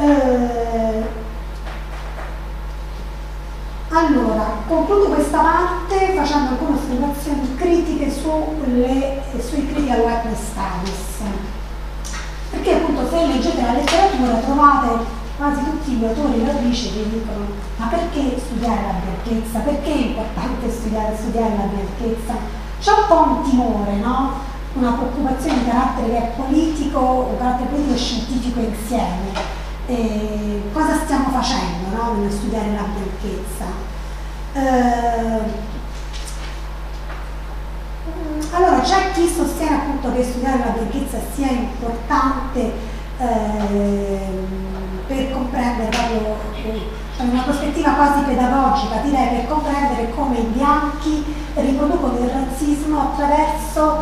Allora, concludo questa parte facendo alcune osservazioni critiche sui critical whiteness studies. Perché appunto se leggete la letteratura trovate quasi tutti gli autori e le autrici che dicono ma perché studiare la bianchezza? Perché è importante studiare la bianchezza? C'è un po' un timore, no? Una preoccupazione di carattere che è politico o carattere politico e scientifico insieme. Cosa stiamo facendo, no? Nello studiare la bianchezza? Allora c'è chi sostiene appunto che studiare la bianchezza sia importante per comprendere proprio, cioè una prospettiva quasi pedagogica, direi, per comprendere come razzismo attraverso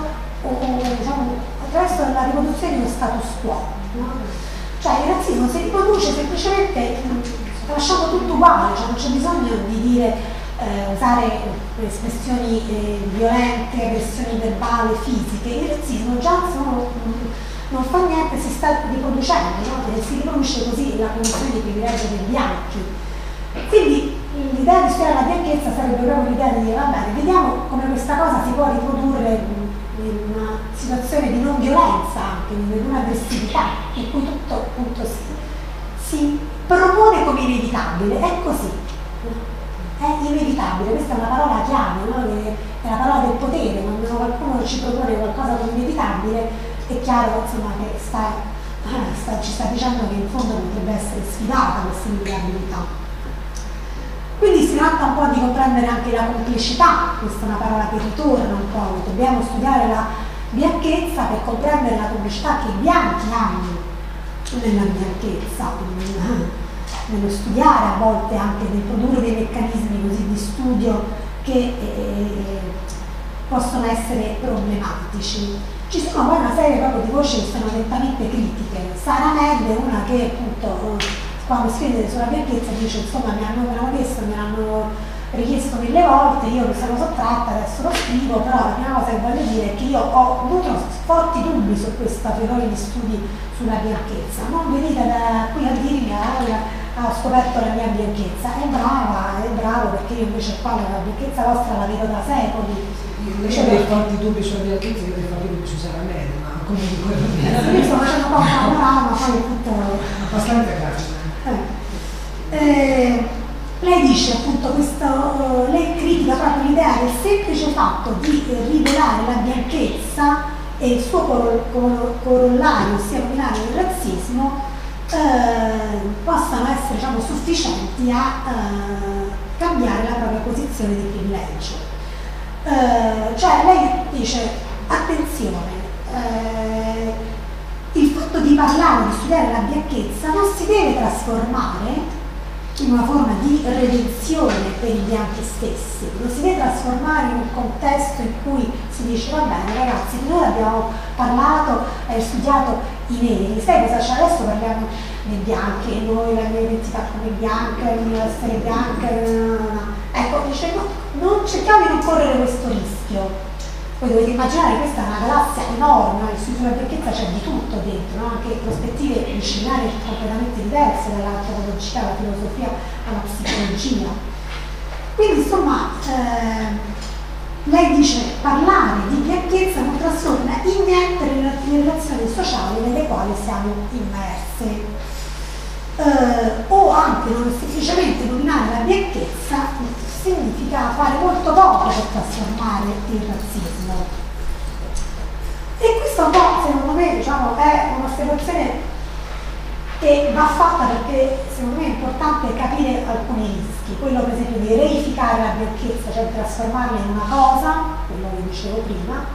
la riproduzione di uno status quo, no? Cioè il razzismo si riproduce semplicemente lasciando tutto uguale, cioè non c'è bisogno di dire, usare espressioni violente, aggressioni verbali, fisiche. Il razzismo già non fa niente, si sta riproducendo, no? Si riproduce così la condizione di privilegio dei bianchi. Quindi l'idea di studiare la bianchezza sarebbe proprio l'idea di dire, va bene, vediamo come questa cosa si può riprodurre in una situazione di non violenza, anche di non aggressività, in cui tutto appunto si propone come inevitabile. È così, è inevitabile, questa è una parola chiave, no? È la parola del potere. Quando qualcuno ci propone qualcosa come inevitabile, è chiaro, insomma, che ci sta dicendo che in fondo potrebbe essere sfidata questa inevitabilità. Quindi si tratta un po' di comprendere anche la complicità, questa è una parola che ritorna un po', dobbiamo studiare la bianchezza per comprendere la complicità che i bianchi hanno nella bianchezza, nello studiare, a volte anche nel produrre dei meccanismi così di studio che possono essere problematici. Ci sono poi una serie proprio di voci che sono nettamente critiche. Sara Med è una che appunto quando scrive sulla bianchezza dice, insomma, me l'hanno chiesto, me l'hanno richiesto 1000 volte, io mi sono sottratta, adesso lo scrivo, però la prima cosa che voglio dire è che io ho avuto forti dubbi su questa filone di studi sulla bianchezza. Non venite da qui a dirmi ho scoperto la mia bianchezza. È bravo, perché io invece qua la bianchezza vostra la vedo da secoli. Io ho dei forti dubbi sulla bianchezza, io ho dei forti dubbi su Sara Med, ma come dico io sto facendo un po' un panorama, poi tutto abbastanza grave. Lei dice appunto lei critica proprio l'idea del semplice fatto di rivelare la bianchezza e il suo corollario, ossia nominare il razzismo, possano essere, diciamo, sufficienti a cambiare la propria posizione di privilegio. Cioè lei dice, attenzione, il fatto di parlare, di studiare la bianchezza non si deve trasformare in una forma di redenzione per i bianchi stessi, non si deve trasformare in un contesto in cui si dice, va bene ragazzi, noi abbiamo parlato e studiato i neri, sai cosa c'è adesso? Parliamo dei bianchi, noi la mia identità come bianca, il mio essere bianca, ecco, dice no, non cerchiamo di non correre questo rischio. Voi dovete immaginare che questa è una galassia enorme, sulla bianchezza c'è di tutto dentro, no? Anche prospettive disciplinari completamente diverse dall'antropologia, alla filosofia, alla psicologia. Quindi insomma, lei dice parlare di bianchezza non trasforma in niente le relazioni sociali nelle quali siamo immerse. O anche non semplicemente nominare la bianchezza significa fare molto poco per trasformare il razzismo. E questo un po', secondo me, diciamo, è un'osservazione che va fatta perché secondo me è importante capire alcuni rischi. Quello per esempio di reificare la bianchezza, cioè di trasformarla in una cosa, quello che dicevo prima,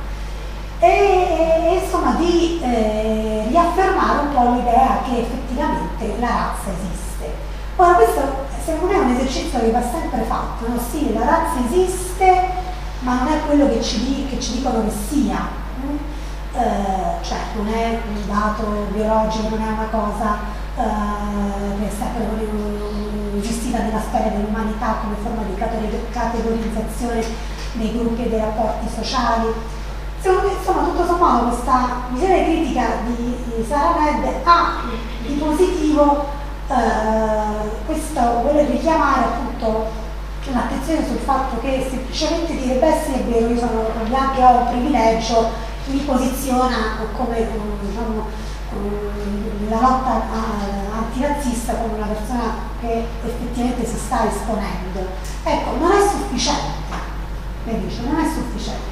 e insomma di riaffermare un po' l'idea che effettivamente la razza esiste. Ora questo secondo me è un esercizio che va sempre fatto, no? Sì, la razza esiste, ma non è quello che ci dicono che sia, cioè non è un dato biologico, non è una cosa che è sempre esistita nella storia dell'umanità come forma di categorizzazione dei gruppi e dei rapporti sociali. Secondo me, insomma, tutto sommato questa visione critica di Sara Med ha di positivo questo vuole richiamare appunto l'attenzione sul fatto che semplicemente dire beh sì è vero, io sono bianca e ho un privilegio, mi posiziona come diciamo, la lotta antirazzista come una persona che effettivamente si sta esponendo. Ecco, non è sufficiente, lei dice, non è sufficiente.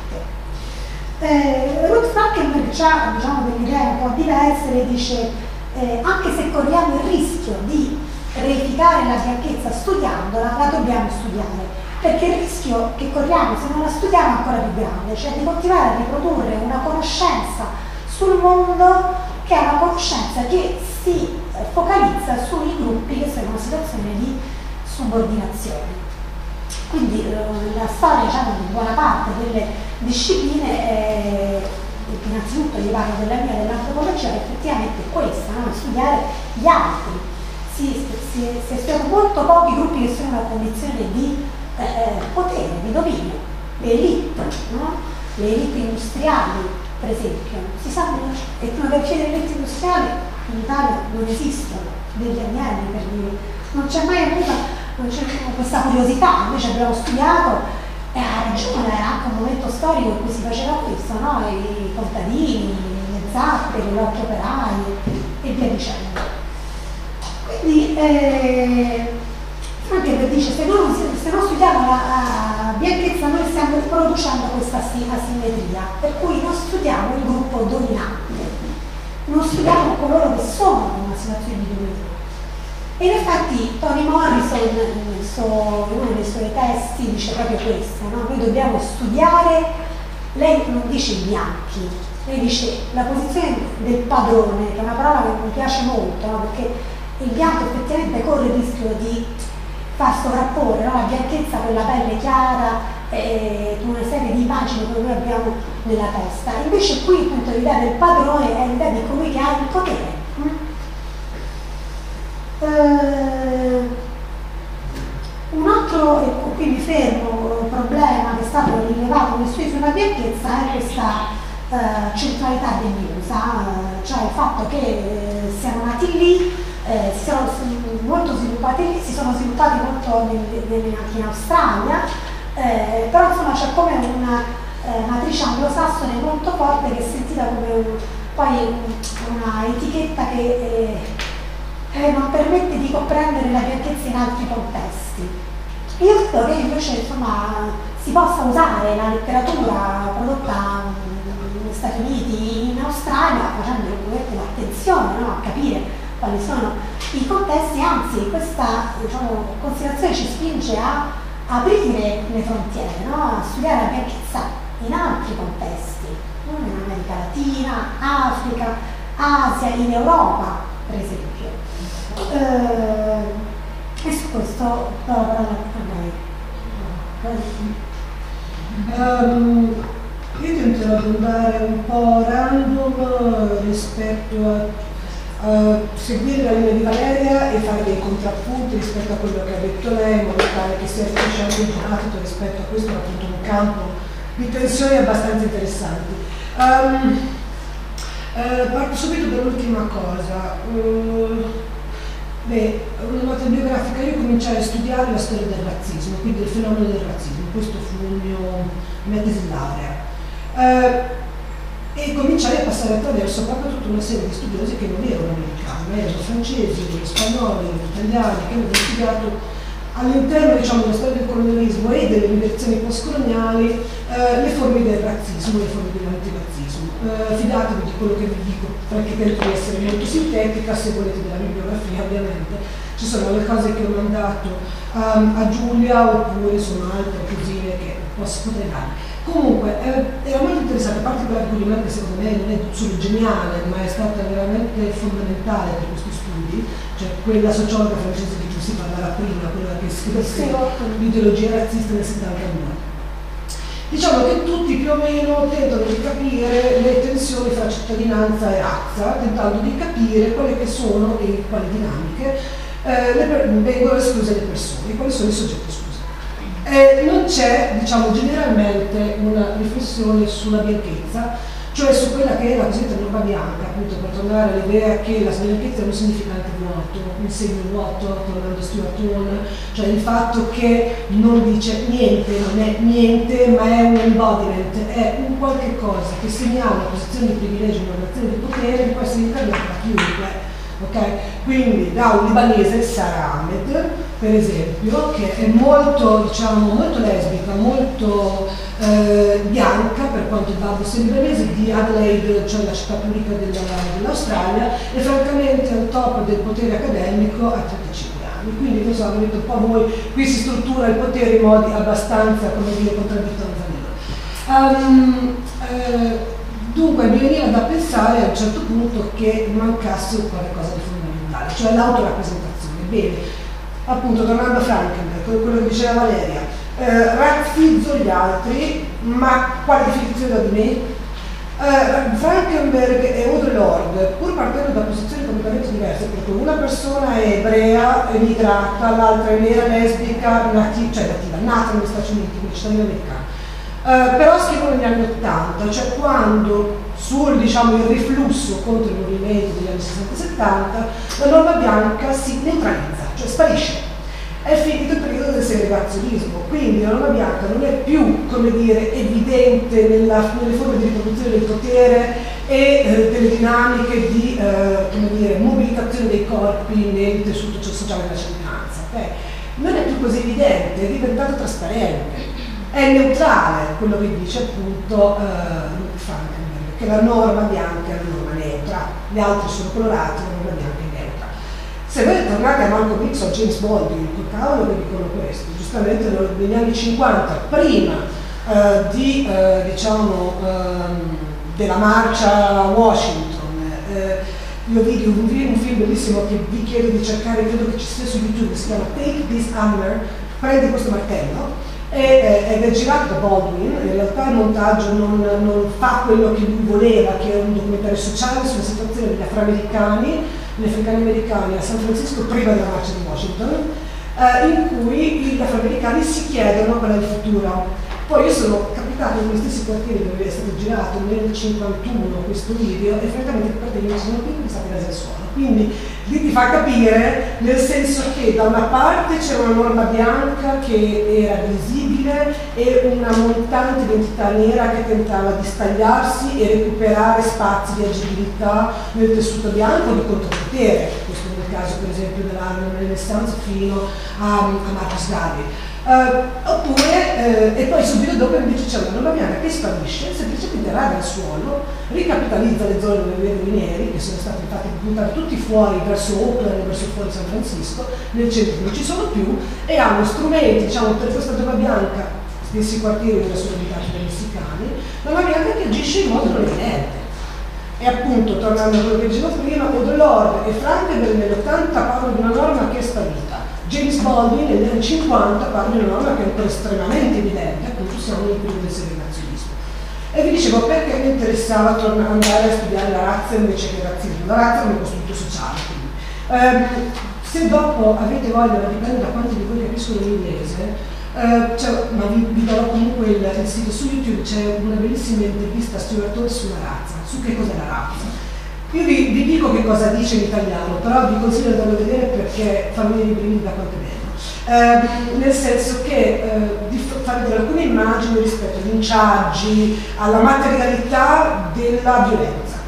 Ruth Frankenberg ha, diciamo, delle idee un po' diverse, le dice anche se corriamo il rischio di reificare la bianchezza studiandola, la dobbiamo studiare, perché il rischio che corriamo se non la studiamo è ancora più grande, cioè di continuare a riprodurre una conoscenza sul mondo che è una conoscenza che si focalizza sui gruppi che sono in una situazione di subordinazione. Quindi la storia, diciamo, di buona parte delle discipline, innanzitutto gli parlo della mia, dell'antropologia, effettivamente è questa, no? Studiare gli altri. Si studiano molto pochi gruppi che sono in una condizione di potere, di dominio, le elite, no? Le elite industriali, per esempio, si sanno, e perché le elite industriali in Italia non esistono, degli anni per dire, non c'è mai avuta, non c'è questa curiosità, invece abbiamo studiato. Ha ragione, era anche un momento storico in cui si faceva questo, no? I contadini, le zappe, le lotte operaie e via dicendo. Quindi Frank dice, se non studiamo la bianchezza noi stiamo producendo questa asimmetria, per cui non studiamo il gruppo dominante, non studiamo coloro che sono in una situazione di dominio. E in effetti Toni Morrison in uno dei suoi testi dice proprio questo, no? Noi dobbiamo studiare, lei non dice i bianchi, lei dice la posizione del padrone, che è una parola che mi piace molto, no? Perché il bianco effettivamente corre il rischio di far sovrapporre, no? La bianchezza con la pelle chiara, una serie di immagini che noi abbiamo nella testa. Invece qui appunto l'idea del padrone è l'idea di colui che ha il potere. Un altro, e qui mi fermo, problema che è stato rilevato negli studi sulla bianchezza è questa centralità degli USA, cioè il fatto che siamo nati lì, si sono molto sviluppati lì, si sono sviluppati molto anche in Australia, però insomma c'è come una matrice anglosassone molto forte che è sentita come poi una etichetta che non permette di comprendere la bianchezza in altri contesti. Io credo che invece insomma, si possa usare la letteratura prodotta negli Stati Uniti, in Australia, facendo attenzione, no? A capire quali sono i contesti, anzi questa considerazione ci spinge a aprire le frontiere, no? A studiare la bianchezza in altri contesti, in America Latina, Africa, Asia, in Europa per esempio. E su questo do la parola a lei. Io tenterò di andare un po' random rispetto a seguire la linea di Valeria e fare dei contrappunti rispetto a quello che ha detto lei, in modo tale che sia efficiente un dibattito rispetto a questo, appunto un campo di tensioni abbastanza interessanti. Parto subito dall'ultima cosa. Una nota biografica, io cominciai a studiare la storia del razzismo, quindi del fenomeno del razzismo, questo fu la mia tesi di laurea. E cominciai a passare attraverso proprio tutta una serie di studiosi che non erano americani, ma erano francesi, spagnoli, italiani, che avevano studiato all'interno della storia del colonialismo e delle migrazioni postcoloniali le forme del razzismo, le forme dell'antirazzismo. Fidatevi di quello che vi dico, perché tento di essere molto sintetica, se volete della bibliografia ovviamente. Ci sono le cose che ho mandato a Giulia, oppure sono altre cosine che potrei dare. Comunque, era molto interessante, a parte quella di Guglielmo, che secondo me non è solo geniale, ma è stata veramente fondamentale per questi studi, cioè quella sociologa francese di cui si parlava prima, quella che scrisse l'ideologia razzista nel 72. Diciamo che tutti più o meno tentano di capire le tensioni fra cittadinanza e razza, tentando di capire quali che sono e quali dinamiche vengono escluse le persone, quali sono i soggetti esclusi. Non c'è, diciamo, generalmente una riflessione sulla bianchezza, cioè su quella che è la cosiddetta norma bianca, appunto per tornare all'idea che la bianchezza è un significante vuoto, un segno vuoto, tornando a Stuart Hall, cioè il fatto che non dice niente, non è niente, ma è un embodiment, è un qualche cosa che segnala posizioni di privilegio, una relazione di potere che può essere incarnata da chiunque. Okay? Quindi da un libanese, Sarah Ahmed, per esempio, che è molto, diciamo, molto lesbica, molto bianca, per quanto il babbo sia libanese, di Adelaide, cioè la città più ricca dell'Australia, e francamente al top del potere accademico a 35 anni. Quindi, non so, vedete un po' voi, qui si struttura il potere in modi abbastanza, come dire, contraddittori tra loro. Dunque mi veniva da pensare a un certo punto che mancasse qualcosa di fondamentale, cioè l'autorappresentazione. Bene, appunto tornando a Frankenberg, quello che diceva Valeria, razzizzo gli altri, ma quale definizione da di me? Frankenberg e Audre Lorde, pur partendo da posizioni completamente diverse, perché una persona è ebrea, emigrata, l'altra è nera, lesbica, nata negli Stati Uniti, quindi cittadina americana, però scrivono negli anni '80, cioè quando sul il riflusso contro i movimenti degli anni 60-70 la norma bianca si neutralizza, cioè sparisce. È finito il periodo del segregazionismo, quindi la norma bianca non è più, come dire, evidente nelle forme di riproduzione del potere e delle dinamiche di mobilitazione dei corpi nel tessuto sociale della cittadinanza. Okay? Non è più così evidente, è diventato trasparente, è neutrale quello che dice appunto Frankenberg, che la norma bianca è una norma neutra, gli altri sono colorati, la norma bianca è neutra. Se voi tornate a Malcolm X o James Baldwin, col cavolo che dicono questo, giustamente negli anni 50, prima della marcia a Washington, io vidi un film bellissimo che vi chiedo di cercare, credo che ci sia su YouTube, si chiama Take This Hammer, prendi questo martello, ed è girato da Baldwin. In realtà il montaggio non fa quello che lui voleva, che è un documentario sociale sulla situazione degli afroamericani, gli africani americani a San Francisco prima della marcia di Washington, in cui gli afroamericani si chiedono qual è il futuro. Poi io sono capitato in questi stessi quartieri dove è stato girato nel 1951 questo video e francamente i quartieri non sono più stati resi al suolo. Quindi lì ti fa capire, nel senso che da una parte c'era una norma bianca che era visibile e una montante identità nera che tentava di stagliarsi e recuperare spazi di agibilità nel tessuto bianco di contropotere, questo nel caso per esempio della Renaissance fino a Marcus Garvey. E poi subito dopo invece c'è una norma bianca che sparisce, semplicemente raga il suolo, ricapitalizza le zone dove vivono i neri, che sono stati infatti buttati tutti fuori verso Oakland, verso fuori San Francisco, nel centro non ci sono più, e hanno strumenti, per questa norma bianca, stessi quartieri dove sono abitati dai messicani, norma bianca che agisce in modo non evidente. E appunto, tornando a quello che dicevo prima, Audre Lorde e Frankenberg nell'80 parlano di una norma che è sparita. James Baldwin negli anni 50 parla di una norma che è ancora estremamente evidente, appunto siamo nel periodo del segregazionismo. E vi dicevo perché mi interessava andare a studiare la razza invece che il razzismo. La razza è un costrutto sociale, quindi. Se dopo avete voglia, dipende da quanti di voi capiscono l'inglese, ma vi darò comunque il sito su YouTube, c'è una bellissima intervista a Stuart Hall sulla razza, su che cos'è la razza. Io vi dico che cosa dice in italiano, però vi consiglio di andarlo a vedere perché fa venire i brividi da qualche meno. Nel senso che fa vedere alcune immagini rispetto ai linciaggi, alla materialità della violenza,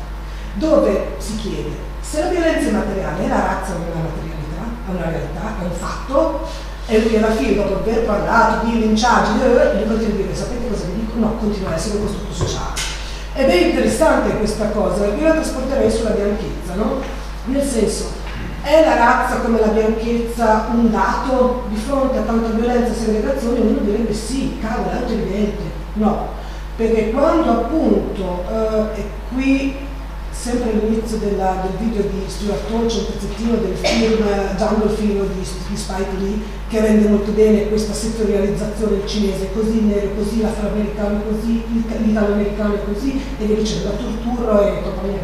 dove si chiede se la violenza è materiale, la razza non è una materialità, è una realtà, è un fatto, e lui alla fine, dopo aver parlato di linciaggi, gli continua a dire, sapete cosa vi dico? No, continua a essere un costrutto sociale. Ed è interessante questa cosa, io la trasporterei sulla bianchezza, no? Nel senso, è la razza come la bianchezza un dato di fronte a tanta violenza e segregazione? Uno direbbe sì, cavolo, è molto evidente. No, perché quando appunto, e qui sempre all'inizio del video di Stuart Hall c'è un pezzettino del film Jungle Fever di Spike Lee che rende molto bene questa settorializzazione del cinese, così il nero, così l'afroamericano, così l'italo-americano, così e via dicendo, la tortura e compagnia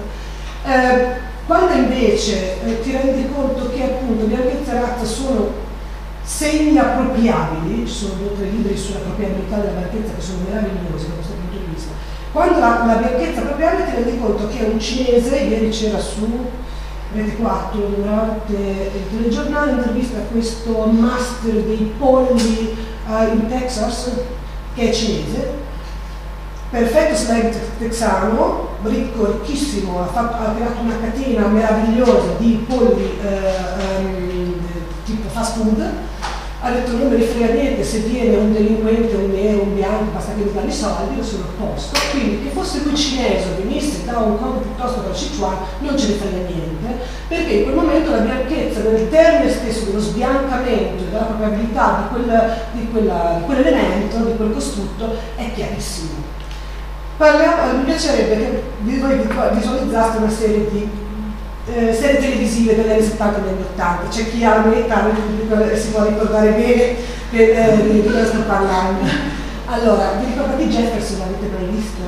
cantante. Quando invece ti rendi conto che appunto bianchezza e razza sono segni appropriabili, ci sono 2 o 3 libri sull'appropriabilità della bianchezza che sono meravigliosi da questo punto di vista. Quando la bianchezza appropriabile ti rendi conto che un cinese, ieri c'era su Rete 4 durante il telegiornale, intervista a questo master dei polli in Texas, che è cinese, perfetto slave texano, ricco, ricchissimo, ha creato una catena meravigliosa di polli tipo fast food, ha detto non me ne frega niente se viene un delinquente, un nero, un bianco, basta che mi danno i soldi, io sono a posto. Quindi che fosse lui cinese o venisse da Hong Kong piuttosto da Sichuan non ce ne frega niente, perché in quel momento la bianchezza del termine stesso dello sbiancamento e della probabilità di quell'elemento, di quel costrutto è chiarissimo. Mi piacerebbe che voi visualizzaste una serie di serie televisive degli anni 70 e degli 80, c'è chi ha un'età si può ricordare bene di cosa sto parlando. Allora, vi ricordate Jefferson, l'avete mai visto?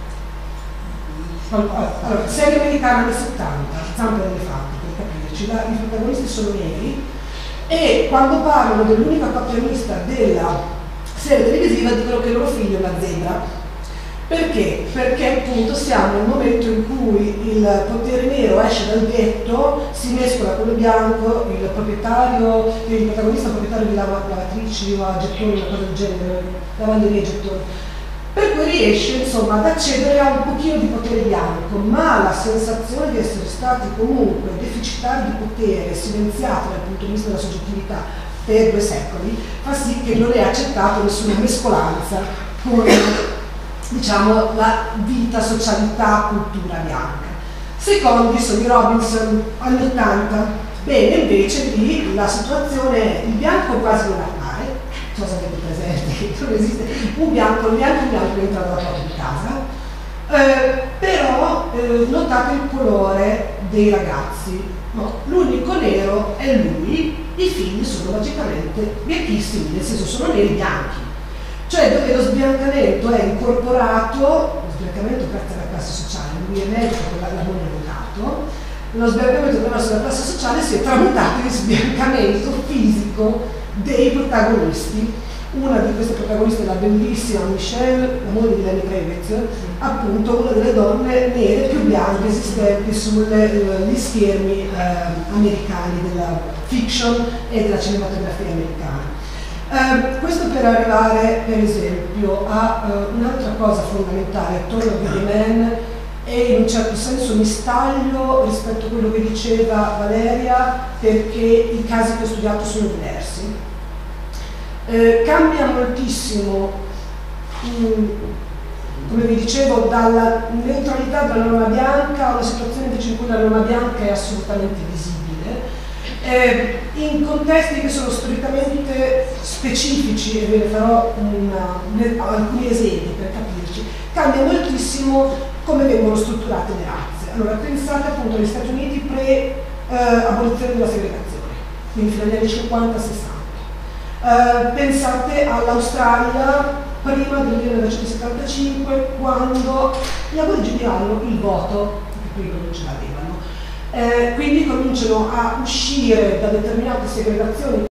Allora, serie americana anni 70, Zampe dell'elefante, per capirci, i protagonisti sono neri e quando parlano dell'unica coppia mista della serie televisiva dicono che il loro figlio è una zebra. Perché? Perché appunto siamo nel momento in cui il potere nero esce dal ghetto, si mescola con quello bianco, il protagonista proprietario di lavatrici o a gettoni, una cosa del genere, lavanderie e gettoni. Per cui riesce insomma ad accedere a un pochino di potere bianco, ma la sensazione di essere stati comunque deficitari di potere, silenziati dal punto di vista della soggettività per 2 secoli, fa sì che non è accettato nessuna mescolanza con, diciamo, la vita, socialità, cultura bianca. Secondi sono i Robinson, anni 80. Bene, invece lì la situazione è il bianco quasi non appare, cosa avete presente, non esiste un bianco entra dalla porta di casa, però notate il colore dei ragazzi, no? L'unico nero è lui, i figli sono magicamente bianchissimi, nel senso sono neri bianchi. Cioè dove lo sbiancamento è incorporato, lo sbiancamento grazie alla classe sociale, lui è medico, l'amore avvocato, lo sbiancamento attraverso la classe sociale si è tramutato in sbiancamento fisico dei protagonisti. Una di queste protagoniste è la bellissima Michelle, la moglie di Lenny Kravitz, appunto una delle donne nere più bianche esistenti sugli schermi americani della fiction e della cinematografia americana. Questo per arrivare per esempio a un'altra cosa fondamentale attorno a The Man e in un certo senso mi staglio rispetto a quello che diceva Valeria perché i casi che ho studiato sono diversi. Cambia moltissimo, come vi dicevo, dalla neutralità della norma bianca a una situazione invece in cui la norma bianca è assolutamente visibile. In contesti che sono storicamente specifici, e ve ne farò alcuni esempi per capirci, cambia moltissimo come vengono strutturate le razze. Allora pensate appunto agli Stati Uniti pre-abolizione della segregazione, quindi fino agli anni 50-60. Pensate all'Australia prima del 1975, quando gli aborigeni hanno il voto, che prima non ce l'avevano. Quindi cominciano a uscire da determinate segregazioni